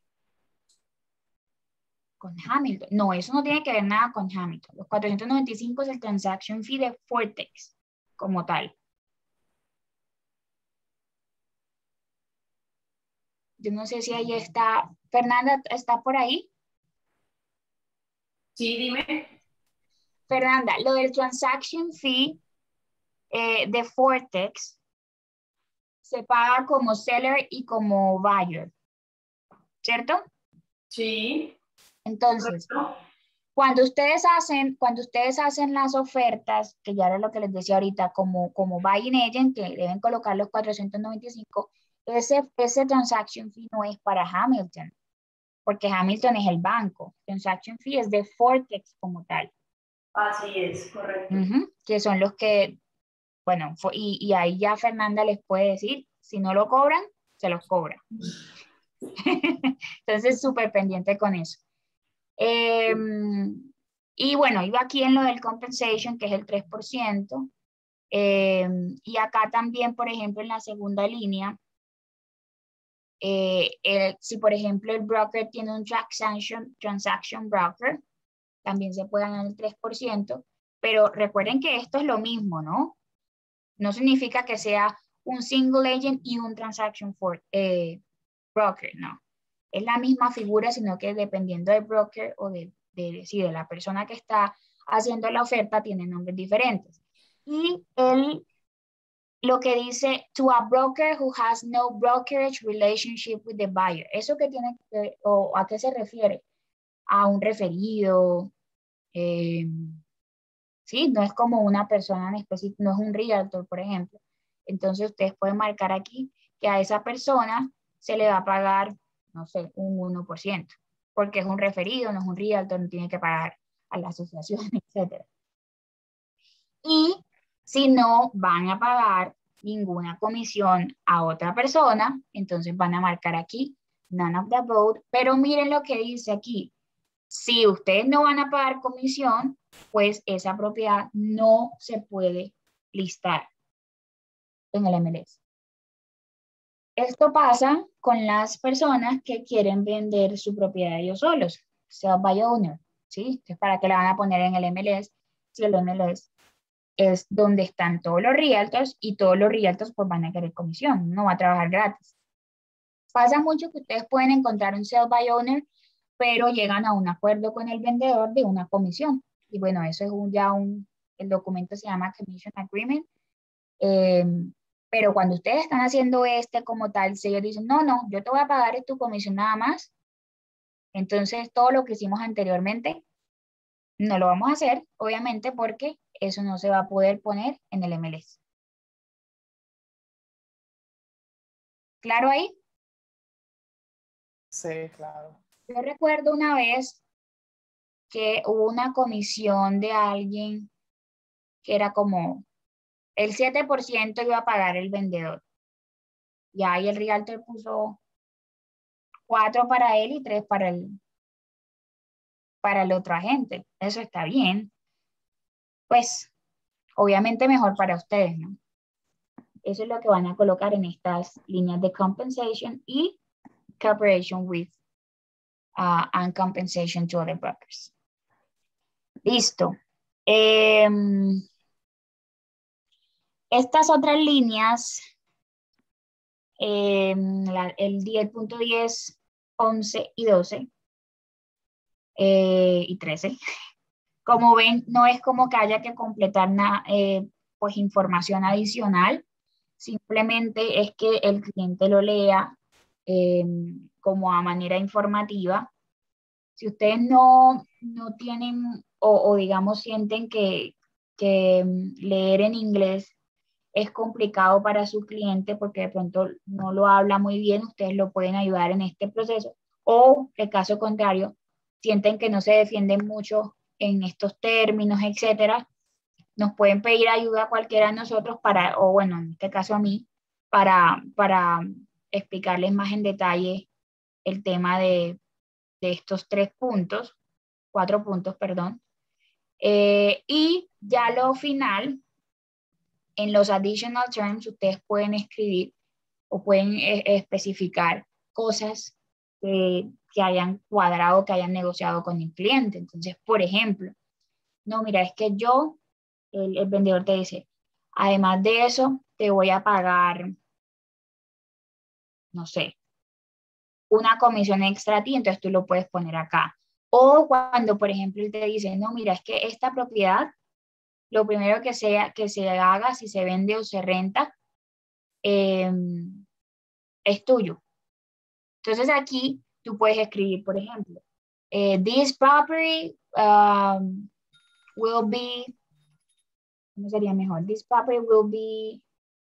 Con Hamilton. No, eso no tiene que ver nada con Hamilton. Los cuatrocientos noventa y cinco es el transaction fee de Fortex como tal. Yo no sé si ahí está. Fernanda, ¿está por ahí?
Sí, dime.
Fernanda, lo del transaction fee eh, de Fortex se paga como seller y como buyer, ¿cierto?
Sí.
Entonces,
Correcto.
cuando ustedes hacen, cuando ustedes hacen las ofertas, que ya era lo que les decía ahorita, como, como buying agent, que deben colocar los cuatrocientos noventa y cinco, ese, ese transaction fee no es para Hamilton, porque Hamilton es el banco. Transaction fee es de Fortex como tal.
Así es, correcto.
Uh-huh, que son los que, bueno, y, y ahí ya Fernanda les puede decir, si no lo cobran, se los cobra. Entonces, súper pendiente con eso. Eh, y bueno, iba aquí en lo del compensation, que es el tres por ciento. Eh, y acá también, por ejemplo, en la segunda línea, eh, el, si por ejemplo el broker tiene un transaction, transaction broker, también se puede ganar el tres por ciento, pero recuerden que esto es lo mismo, ¿no? No significa que sea un single agent y un transaction for, eh, broker, no. Es la misma figura, sino que dependiendo del broker o de, de, sí, de la persona que está haciendo la oferta, tiene nombres diferentes. Y el, lo que dice, to a broker who has no brokerage relationship with the buyer. ¿Eso qué tiene que, o a qué se refiere? A un referido, eh, sí, no es como una persona en específico, no es un realtor, por ejemplo. Entonces ustedes pueden marcar aquí que a esa persona se le va a pagar, no sé, un uno por ciento, porque es un referido, no es un realtor, no tiene que pagar a la asociación, etcétera. Y si no van a pagar ninguna comisión a otra persona, entonces van a marcar aquí none of the above, pero miren lo que dice aquí. Si ustedes no van a pagar comisión, pues esa propiedad no se puede listar en el M L S. Esto pasa con las personas que quieren vender su propiedad ellos solos, sell by owner, ¿sí? Entonces, ¿para qué la van a poner en el M L S? Si el M L S es donde están todos los realtors y todos los realtors pues van a querer comisión, no va a trabajar gratis. Pasa mucho que ustedes pueden encontrar un sell by owner, pero llegan a un acuerdo con el vendedor de una comisión. Y bueno, eso es un, ya un, el documento se llama Commission Agreement. Eh, pero cuando ustedes están haciendo este como tal, si ellos dicen, no, no, yo te voy a pagar tu comisión nada más, entonces todo lo que hicimos anteriormente no lo vamos a hacer, obviamente, porque eso no se va a poder poner en el M L S. ¿Claro ahí?
Sí, claro.
Yo recuerdo una vez que hubo una comisión de alguien que era como el siete por ciento iba a pagar el vendedor. Y ahí el realtor puso cuatro para él y tres para el, para el otro agente. Eso está bien. Pues, obviamente mejor para ustedes, ¿no? Eso es lo que van a colocar en estas líneas de compensation y cooperation with uh, and compensation to other brokers. Listo. Eh, estas otras líneas, eh, la, el diez punto diez, once y doce eh, y trece, como ven, no es como que haya que completar na, eh, pues información adicional, simplemente es que el cliente lo lea eh, como a manera informativa. Si ustedes no, no tienen o, o digamos sienten que, que leer en inglés es complicado para su cliente porque de pronto no lo habla muy bien, ustedes lo pueden ayudar en este proceso. O, el caso contrario, sienten que no se defienden mucho en estos términos, etcétera, nos pueden pedir ayuda a cualquiera de nosotros para, o bueno, en este caso a mí, para, para explicarles más en detalle el tema de, de estos tres puntos, cuatro puntos, perdón. Eh, y ya lo final, en los additional terms, ustedes pueden escribir o pueden eh, especificar cosas que, que hayan cuadrado, que hayan negociado con el cliente. Entonces, por ejemplo, no, mira, es que yo, el, el vendedor te dice, además de eso, te voy a pagar, no sé, una comisión extra a ti, entonces tú lo puedes poner acá. O cuando, por ejemplo, él te dice, no, mira, es que esta propiedad, lo primero que, sea, que se haga, si se vende o se renta, eh, es tuyo. Entonces aquí tú puedes escribir, por ejemplo, eh, this property um, will be, ¿cómo sería mejor? This property will be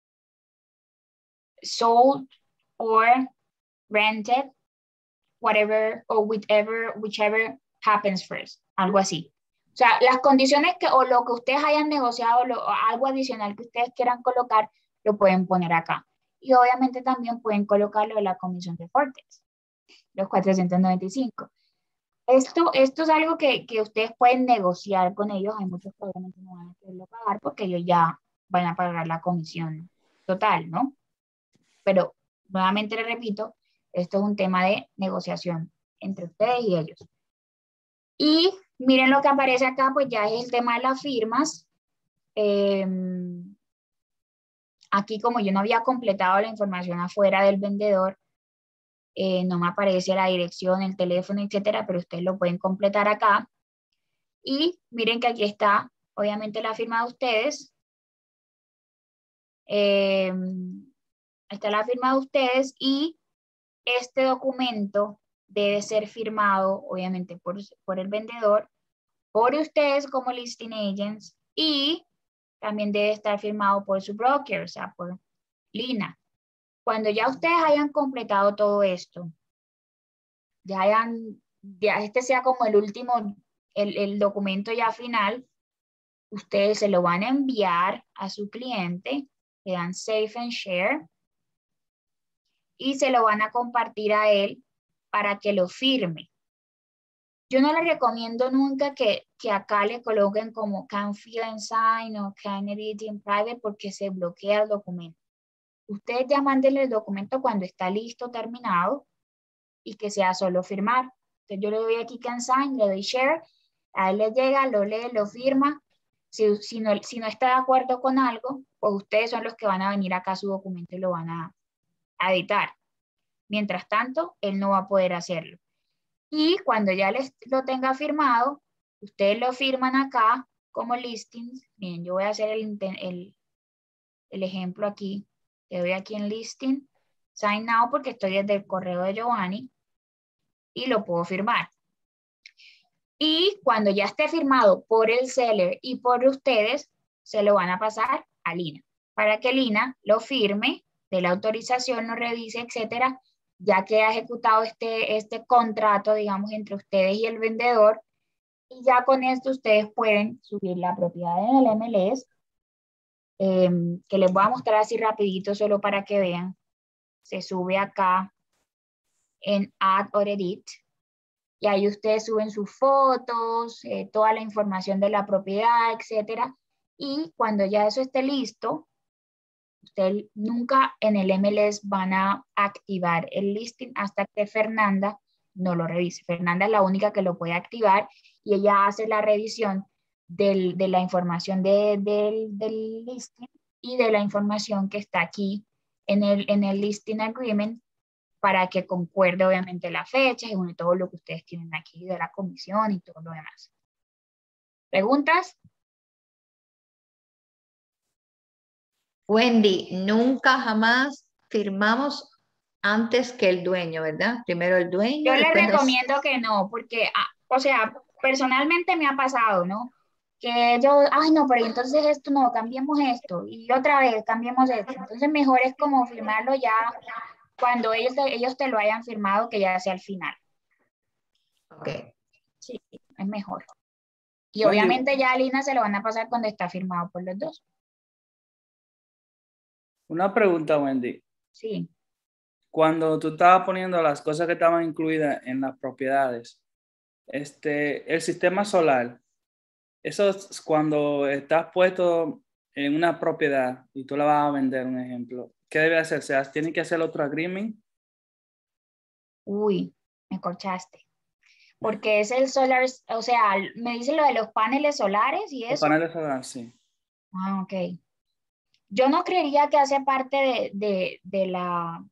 sold or rented, whatever or whichever, whichever happens first, algo así. O sea, las condiciones que, o lo que ustedes hayan negociado, lo, o algo adicional que ustedes quieran colocar, lo pueden poner acá. Y obviamente también pueden colocarlo en la comisión de Fortex, los cuatrocientos noventa y cinco. Esto, esto es algo que, que ustedes pueden negociar con ellos. Hay muchos que obviamente no van a quererlo pagar porque ellos ya van a pagar la comisión total, ¿no? Pero nuevamente les repito, esto es un tema de negociación entre ustedes y ellos. Y miren lo que aparece acá, pues ya es el tema de las firmas. Eh, aquí como yo no había completado la información afuera del vendedor, eh, no me aparece la dirección, el teléfono, etcétera, pero ustedes lo pueden completar acá. Y miren que aquí está, obviamente, la firma de ustedes. Eh, está la firma de ustedes y este documento debe ser firmado, obviamente, por, por el vendedor, por ustedes como listing agents y también debe estar firmado por su broker, o sea, por Lina. Cuando ya ustedes hayan completado todo esto, ya hayan, ya este sea como el último, el, el documento ya final, ustedes se lo van a enviar a su cliente, le dan save and share y se lo van a compartir a él para que lo firme. Yo no les recomiendo nunca que, que acá le coloquen como can fill and sign o can edit in private porque se bloquea el documento. Ustedes ya mándenle el documento cuando está listo, terminado, y que sea solo firmar. Entonces yo le doy aquí can sign, le doy share, a él le llega, lo lee, lo firma. Si, si, no, si no está de acuerdo con algo, pues ustedes son los que van a venir acá a su documento y lo van a, a editar. Mientras tanto, él no va a poder hacerlo. Y cuando ya les, lo tenga firmado, ustedes lo firman acá como listings. Bien, yo voy a hacer el, el, el ejemplo aquí. Le doy aquí en listing, sign now porque estoy desde el correo de Giovanni y lo puedo firmar. Y cuando ya esté firmado por el seller y por ustedes, se lo van a pasar a Lina para que Lina lo firme, dé la autorización, lo revise, etcétera. Ya que ha ejecutado este, este contrato, digamos, entre ustedes y el vendedor, y ya con esto ustedes pueden subir la propiedad en el M L S, eh, que les voy a mostrar así rapidito solo para que vean. Se sube acá en Add or Edit, y ahí ustedes suben sus fotos, eh, toda la información de la propiedad, etcétera. Y cuando ya eso esté listo, ustedes nunca en el M L S van a activar el listing hasta que Fernanda no lo revise. Fernanda es la única que lo puede activar y ella hace la revisión del, de la información de, del, del listing y de la información que está aquí en el, en el listing agreement para que concuerde obviamente la fecha y bueno, todo lo que ustedes tienen aquí de la comisión y todo lo demás. ¿Preguntas?
Wendy, nunca jamás firmamos antes que el dueño, ¿verdad? Primero el dueño.
Yo les
después nos-
recomiendo que no, porque, ah, o sea, personalmente me ha pasado, ¿no? Que yo, ay no, pero entonces esto no, cambiemos esto, y otra vez cambiemos esto. Entonces mejor es como firmarlo ya cuando ellos, ellos te lo hayan firmado, que ya sea al final.
Ok.
Sí, es mejor. Y
Wendy,
obviamente ya a Lina se lo van a pasar cuando está firmado por los dos.
una pregunta, Wendy.
Sí.
Cuando tú estabas poniendo las cosas que estaban incluidas en las propiedades, este, el sistema solar, eso es cuando estás puesto en una propiedad y tú la vas a vender, un ejemplo, ¿qué debe hacerse? ¿Tiene que hacer otro agreement?
Uy, me corchaste. Porque es el solar, o sea, me dice lo de los paneles solares y
Los
eso.
paneles solares, sí.
Ah, ok. Yo no creería que hace parte de, de, de la,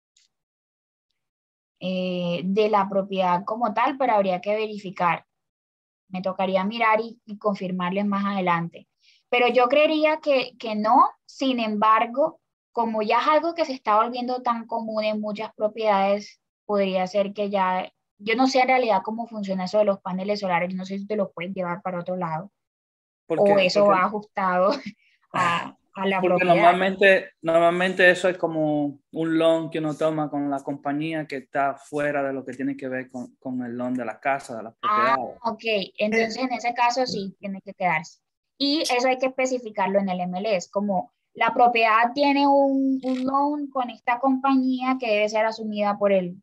eh, de la propiedad como tal, pero habría que verificar. Me tocaría mirar y, y confirmarles más adelante. Pero yo creería que, que no, sin embargo, como ya es algo que se está volviendo tan común en muchas propiedades, podría ser que ya, yo no sé en realidad cómo funciona eso de los paneles solares, no sé si te lo pueden llevar para otro lado,
Porque,
o eso
porque,
va ajustado a, a la
porque
propiedad.
normalmente, normalmente eso es como un loan que uno toma con la compañía que está fuera de lo que tiene que ver con, con el loan de la casa, de las
Ah,
propiedades.
ok, entonces en ese caso sí, tiene que quedarse. Y eso hay que especificarlo en el M L S, como la propiedad tiene un, un loan con esta compañía que debe ser asumida por el,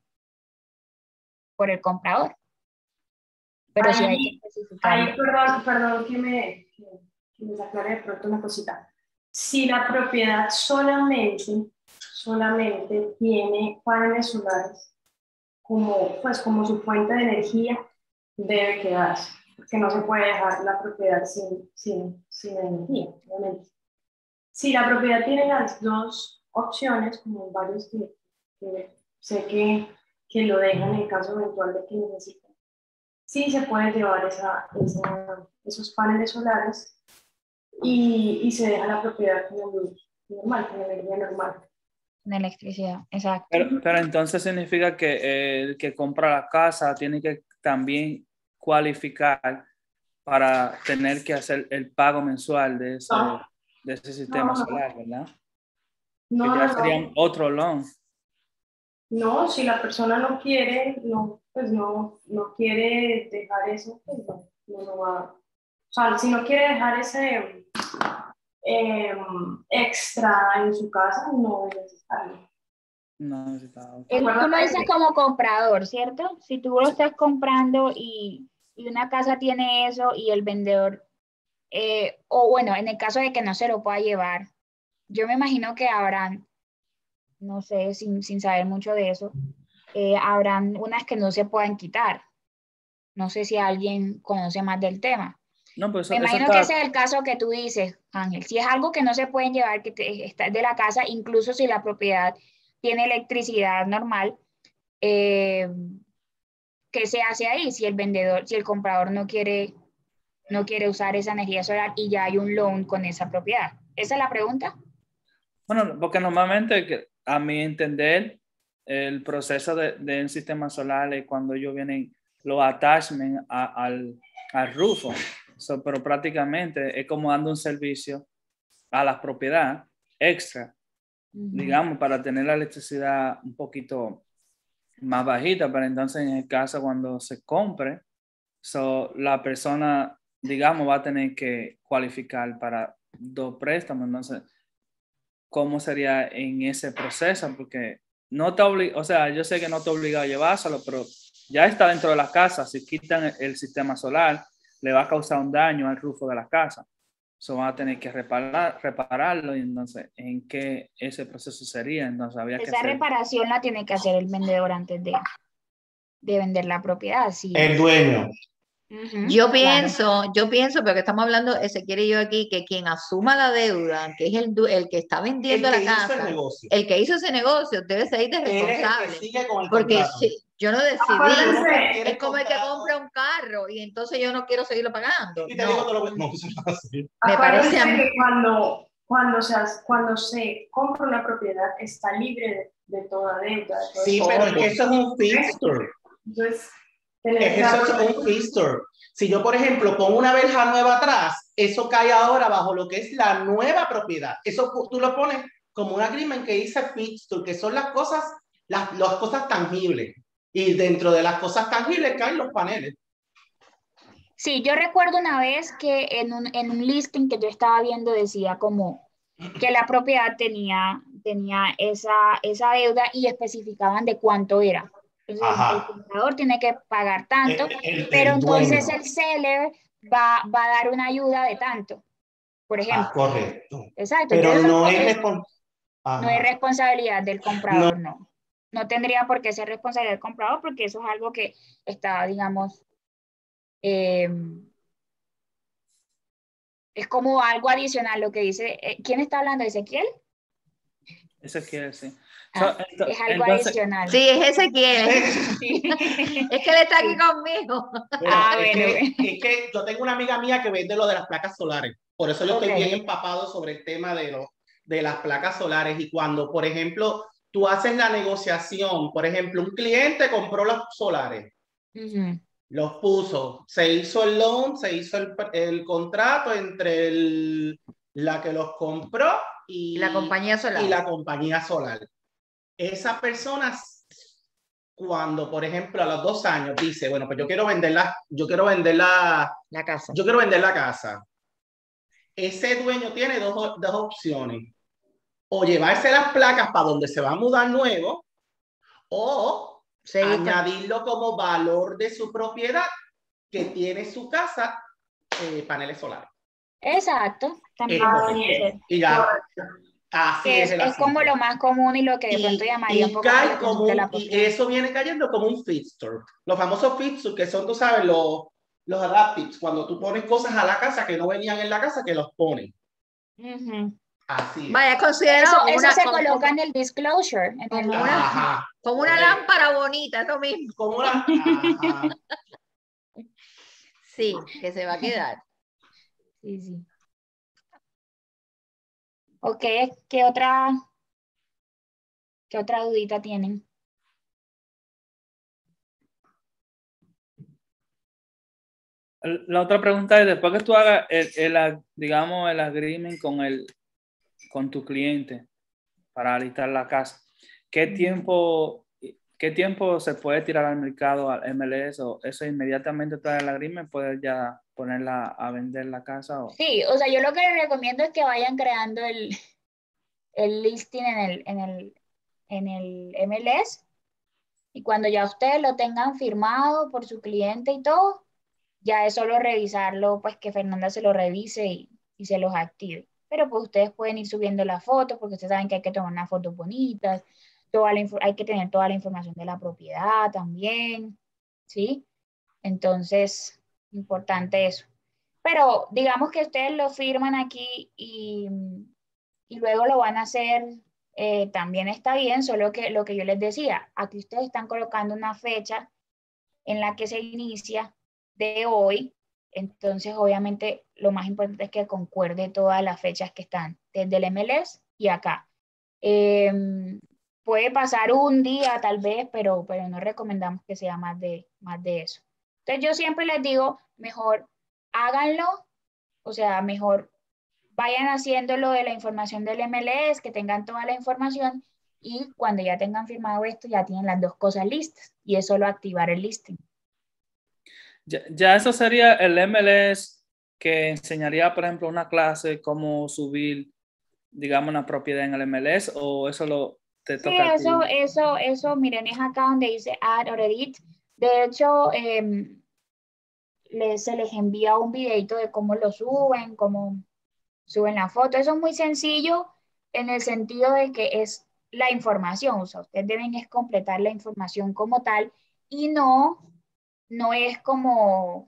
por el comprador. Pero sí hay que
Ahí,
especificarlo.
ahí, perdón, perdón que me, que, que me aclare de pronto una cosita. Si la propiedad solamente, solamente tiene paneles solares como, pues, como su fuente de energía, debe quedarse, porque no se puede dejar la propiedad sin, sin, sin energía, obviamente. Si la propiedad tiene las dos opciones, como varios que, que sé que, que lo dejan en caso eventual de que necesiten, sí se puede llevar esa, esa, esos paneles solares y, y se deja la propiedad con luz normal, con energía normal.
En electricidad, exacto.
Pero, pero entonces significa que el que compra la casa tiene que también cualificar para tener que hacer el pago mensual de ese,
No.
de ese sistema
No.
solar, ¿verdad?
No,
Que ya
no,
sería
no.
otro loan.
No, si la persona no quiere, no, pues no, no quiere dejar eso, pues no, no lo va. O sea, si no quiere dejar ese eh, extra en su casa, no es necesario.
No necesitaba.
El, tú lo dices como comprador, ¿cierto? Si tú lo estás comprando y, y una casa tiene eso y el vendedor, eh, o bueno, en el caso de que no se lo pueda llevar, yo me imagino que habrán, no sé, sin, sin saber mucho de eso, eh, habrán unas que no se puedan quitar. No sé si alguien conoce más del tema.
No, pues eso,
Me
eso
imagino
está...
que ese es el caso que tú dices, Ángel. Si es algo que no se pueden llevar, que te, está de la casa, incluso si la propiedad tiene electricidad normal, eh, ¿qué se hace ahí? Si el vendedor, si el comprador no quiere, no quiere usar esa energía solar y ya hay un loan con esa propiedad. ¿Esa es la pregunta?
Bueno, porque normalmente, que, a mi entender, el proceso de, de un sistema solar es cuando ellos vienen los attachments a, al, al rufo. So, pero prácticamente es como dando un servicio a la propiedad extra, uh-huh. digamos, para tener la electricidad un poquito más bajita, pero entonces en el caso cuando se compre, so, la persona, digamos, va a tener que cualificar para dos préstamos. Entonces, ¿cómo sería en ese proceso? Porque no te obliga, o sea, yo sé que no te obliga a llevárselo, pero ya está dentro de la casa. Si quitan el, el sistema solar, le va a causar un daño al rufo de la casa. Eso van a tener que reparar, repararlo. Y entonces, ¿en qué ese proceso sería? Entonces, había que
Esa
hacer...
reparación la tiene que hacer el vendedor antes de, de vender la propiedad. Sí.
El dueño.
Uh-huh, yo pienso, claro. yo pienso, pero que estamos hablando, Ezequiel y yo aquí, que quien asuma la deuda, que es el, el que está vendiendo
el que
la casa,
el,
el que hizo ese negocio, debe ser de responsable.
El
porque si, yo no decidí,
Acuérdense,
es como el que compra un carro y entonces yo no quiero seguirlo pagando.
Y te
no.
digo que lo, no, eso no es así.
Me parece a mí.
Que cuando, cuando, se, cuando se compra una propiedad está libre de, de toda deuda. De todo
sí,
todo.
pero es que eso es un fixture.
Entonces,
es eso es un fixture. Si yo, por ejemplo, pongo una verja nueva atrás, eso cae ahora bajo lo que es la nueva propiedad. Eso tú lo pones como un agreement que dice fixture, que son las cosas, las, las cosas tangibles. Y dentro de las cosas tangibles caen los paneles.
Sí, yo recuerdo una vez que en un, en un listing que yo estaba viendo decía como que la propiedad tenía, tenía esa, esa deuda y especificaban de cuánto era. Entonces, Ajá. el comprador tiene que pagar tanto, el, el, pero el entonces el seller va, va a dar una ayuda de tanto, por ejemplo.
Ah, correcto.
Exacto.
Pero
entonces,
no, es
es, no es responsabilidad del comprador, no. no. No tendría por qué ser responsabilidad del comprador porque eso es algo que está, digamos, eh, es como algo adicional lo que dice. Eh, ¿Quién está hablando? ¿Ezequiel?
Ezequiel, sí.
Ah, so, esto, es algo entonces, adicional.
Sí, es Ezequiel. Sí. Es que él está aquí sí. conmigo.
Bueno, ah, es, bueno. que, es que yo tengo una amiga mía que vende lo de las placas solares. Por eso yo okay. estoy bien empapado sobre el tema de, lo, de las placas solares. Y cuando, por ejemplo, tú haces la negociación, por ejemplo, un cliente compró los solares, uh-huh. los puso, se hizo el loan, se hizo el, el contrato entre el, la que los compró y
la compañía solar.
Y la compañía solar. Esa persona, cuando, por ejemplo, a los dos años dice, bueno, pues yo quiero vender la, yo quiero vender la,
la casa.
Yo quiero vender la casa. Ese dueño tiene dos, dos opciones. O llevarse las placas para donde se va a mudar nuevo, o sí, añadirlo está. como valor de su propiedad, que tiene su casa, eh, paneles solares.
Exacto. También
es, y ya, así
es, es, es como lo más común y lo que de
y,
pronto llamaría un poco
cae como un, y eso viene cayendo como un fixture. Los famosos fixtures, que son, tú sabes, los, los adaptives, cuando tú pones cosas a la casa que no venían en la casa, que los ponen.
Uh-huh.
Así es.
Vaya, considerado
eso,
una,
eso se
como,
coloca en el disclosure. En
como,
el...
Una, como una lámpara bonita, es lo mismo.
Como una... Ajá.
Sí, que se va a quedar.
Sí, sí. Ok, ¿qué otra, qué otra dudita tienen?
La otra pregunta es, después que tú hagas el, el, digamos, el agreement con, el, con tu cliente para alistar la casa, ¿qué tiempo, qué tiempo se puede tirar al mercado, al M L S, o eso inmediatamente tras el agreement puedes ya ponerla a vender la casa? O...
Sí, o sea, yo lo que les recomiendo es que vayan creando el, el listing en el, en el, en el M L S y cuando ya ustedes lo tengan firmado por su cliente y todo, ya es solo revisarlo, pues que Fernanda se lo revise y, y se los active. Pero pues ustedes pueden ir subiendo las fotos porque ustedes saben que hay que tomar unas fotos bonitas, toda la hay que tener toda la información de la propiedad también, ¿sí? Entonces, importante eso. Pero digamos que ustedes lo firman aquí y, y luego lo van a hacer, eh, también está bien, solo que lo que yo les decía, aquí ustedes están colocando una fecha en la que se inicia de hoy, entonces obviamente lo más importante es que concuerde todas las fechas que están desde el M L S y acá. Eh, puede pasar un día tal vez, pero, pero no recomendamos que sea más de, más de eso. Entonces yo siempre les digo, mejor háganlo, o sea, mejor vayan haciéndolo de la información del M L S, que tengan toda la información y cuando ya tengan firmado esto ya tienen las dos cosas listas y es solo activar el listing.
Ya, ya eso sería el M L S que enseñaría, por ejemplo, una clase cómo subir, digamos, una propiedad en el M L S, o eso lo te
Sí,
toca a ti.
eso, eso, eso, miren, es acá donde dice Add or Edit. De hecho, eh, les, se les envía un videito de cómo lo suben, cómo suben la foto. Eso es muy sencillo en el sentido de que es la información. O sea, ustedes deben es completar la información como tal y no, no es como,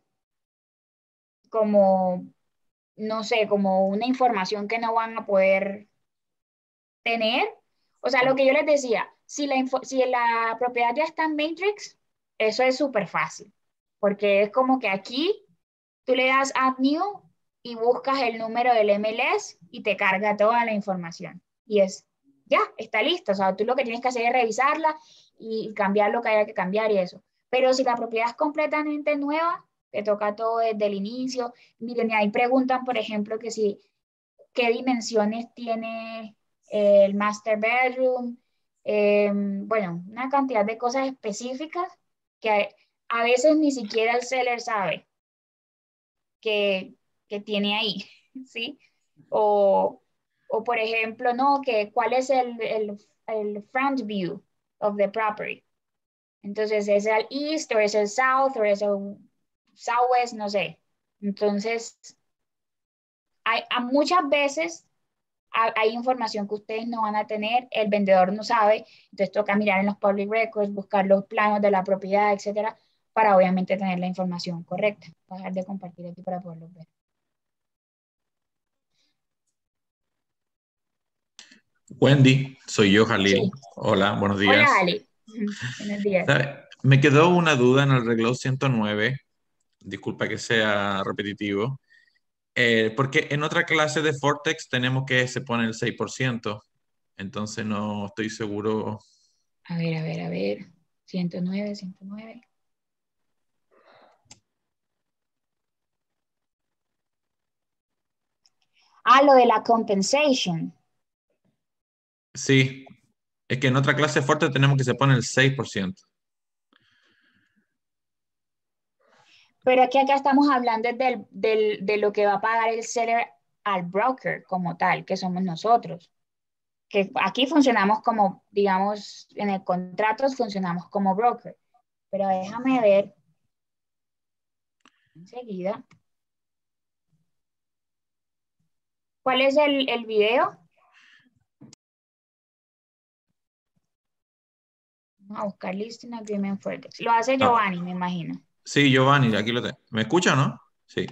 como, no sé, como una información que no van a poder tener. O sea, lo que yo les decía, si la, info- si la propiedad ya está en Matrix, eso es súper fácil, porque es como que aquí tú le das Add New y buscas el número del M L S y te carga toda la información. Y es, ya, está listo. O sea, tú lo que tienes que hacer es revisarla y cambiar lo que haya que cambiar y eso. Pero si la propiedad es completamente nueva, te toca todo desde el inicio. Miren, y ahí preguntan, por ejemplo, que si, qué dimensiones tiene el master bedroom, eh, bueno, una cantidad de cosas específicas que a veces ni siquiera el seller sabe que, que tiene ahí, ¿sí? O, o por ejemplo, no, que cuál es el, el, el front view of the property. Entonces, ¿es el east o es el south o es el southwest? No sé. Entonces, hay, a muchas veces hay información que ustedes no van a tener, el vendedor no sabe, entonces toca mirar en los public records, buscar los planos de la propiedad, etcétera, para obviamente tener la información correcta. Voy a dejar de compartir aquí para poderlo ver.
Wendy, soy yo, Jalil.
Sí.
Hola, buenos
Hola,
días.
Ali. Buenos días.
¿Sabe? Me quedó una duda en el renglón ciento nueve, disculpa que sea repetitivo, eh, porque en otra clase de Vortex tenemos que se pone el seis por ciento, entonces no estoy seguro.
A ver, a ver, a ver. ciento nueve, ciento nueve. Ah, lo de la compensation.
Sí, es que en otra clase de Vortex tenemos que se pone el seis por ciento.
Pero aquí acá estamos hablando del, del, de lo que va a pagar el seller al broker como tal, que somos nosotros. Que aquí funcionamos como, digamos, en el contrato funcionamos como broker. Pero déjame ver enseguida. ¿Cuál es el, el video? Vamos a buscar listing agreement Vortex. Lo hace
No.
Giovanni, me imagino.
Sí, Giovanni, aquí lo tengo. ¿Me escucha o no? Sí.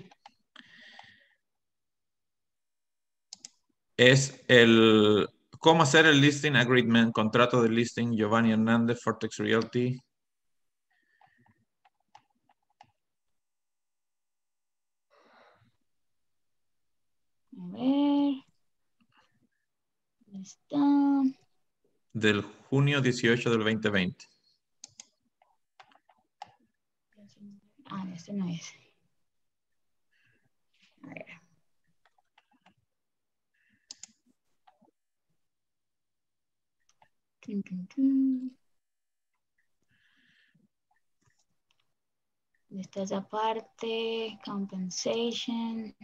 Es el cómo hacer el listing agreement, contrato de listing, Giovanni Hernández, Vortex Realty.
A ver. ¿Dónde está?
Del junio dieciocho del veinte veinte.
Ah, este no es. A ver. Tun, tun, tun. Esta es aparte, compensation.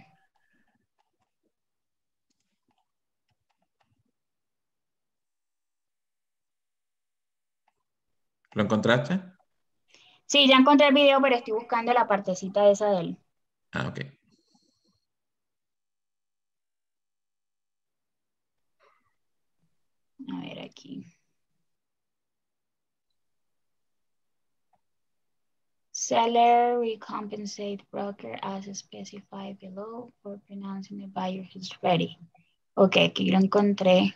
¿Lo encontraste?
Sí, ya encontré el video, pero estoy buscando la partecita esa de él.
Ah, ok.
A ver aquí. Seller recompensate broker as specified below for pronouncing the buyer is ready. Ok, aquí lo encontré.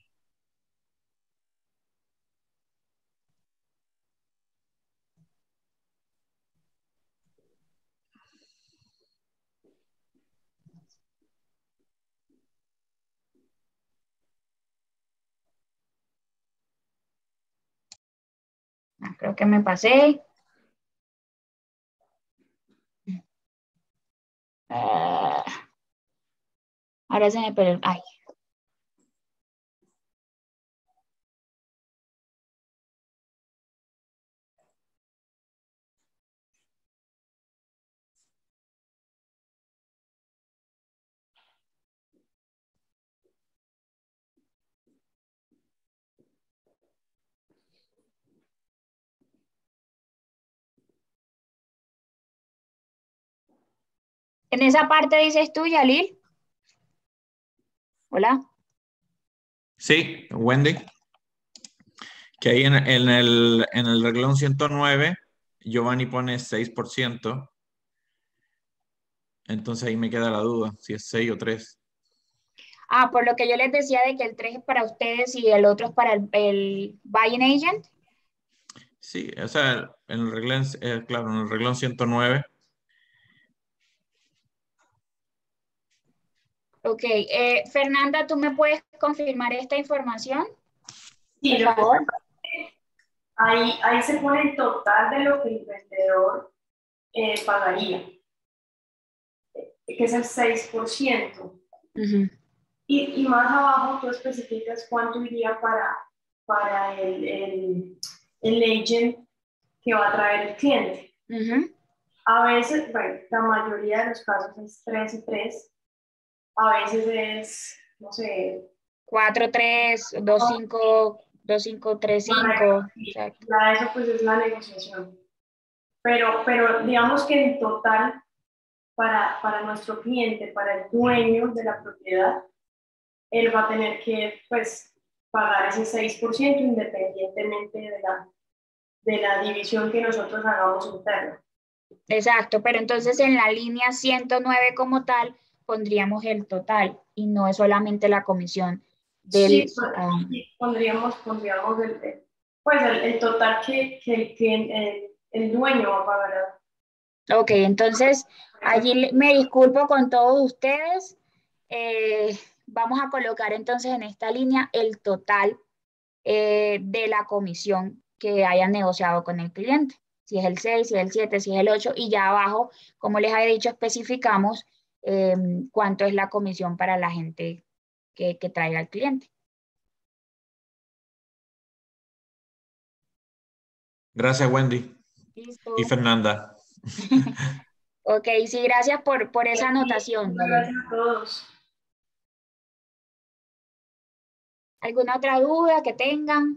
Ah, creo que me pasé. Uh, ahora se me perdió. Ay. En esa parte dices tú, Yalil. Hola.
Sí, Wendy. Que ahí en, en el, en el reglón ciento nueve, Giovanni pone seis por ciento. Entonces ahí me queda la duda, si es seis o tres.
Ah, por lo que yo les decía de que el tres es para ustedes y el otro es para el, el buying agent.
Sí, o sea, en el reglón, eh, claro, en el reglón ciento nueve.
Ok, eh, Fernanda, ¿tú me puedes confirmar esta información?
Sí,
Por favor.
Ahí, ahí se pone el total de lo que el vendedor eh, pagaría, que es el seis por ciento.
Uh-huh.
y, y más abajo tú especificas cuánto iría para, para el, el, el agent que va a traer el cliente.
Uh-huh.
A veces, bueno, la mayoría de los casos es tres y tres. A veces es, no sé...
cuatro, tres, dos, cinco, dos, cinco, tres, cinco. Exacto.
Ya eso pues es la negociación. Pero, pero digamos que en total, para, para nuestro cliente, para el dueño de la propiedad, él va a tener que pues pagar ese seis por ciento independientemente de la, de la división que nosotros hagamos interna.
Exacto, pero entonces en la línea ciento nueve como tal pondríamos el total y no es solamente la comisión del...
Sí, pues,
um,
pondríamos, pondríamos el, pues el, el total que, que, el, que el, el dueño va a pagar.
Ok, entonces allí me disculpo con todos ustedes. Eh, vamos a colocar entonces en esta línea el total eh, de la comisión que hayan negociado con el cliente. Si es el seis, si es el siete, si es el ocho, y ya abajo, como les había dicho, especificamos eh, cuánto es la comisión para la gente que, que traiga al cliente.
Gracias, Wendy.
Listo.
Y Fernanda.
Ok, sí, gracias por, por esa anotación.
Gracias a todos.
¿Alguna otra duda que tengan?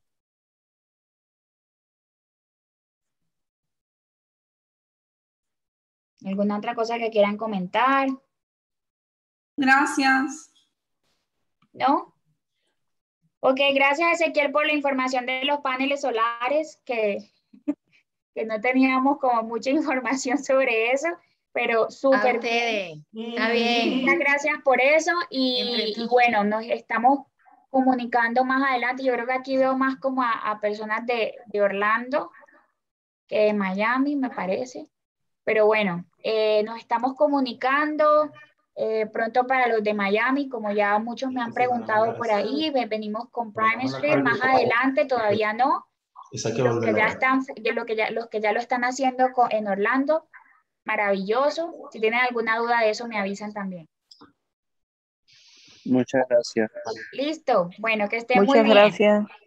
¿Alguna otra cosa que quieran comentar?
Gracias.
¿No? Ok, gracias Ezequiel por la información de los paneles solares, que, que no teníamos como mucha información sobre eso, pero súper
bien. Está bien.
Muchas gracias por eso y, y bueno, nos estamos comunicando más adelante. Yo creo que aquí veo más como a, a personas de, de Orlando que de Miami, me parece. Pero bueno, eh, nos estamos comunicando eh, pronto para los de Miami, como ya muchos me han preguntado por ahí, venimos con Prime Street más adelante, todavía no. Y los que ya están, de lo que ya, los que ya lo están haciendo con, en Orlando, maravilloso. Si tienen alguna duda de eso, me avisan también.
Muchas gracias.
Listo. Bueno, que estén muy
Muchas
bien.
gracias.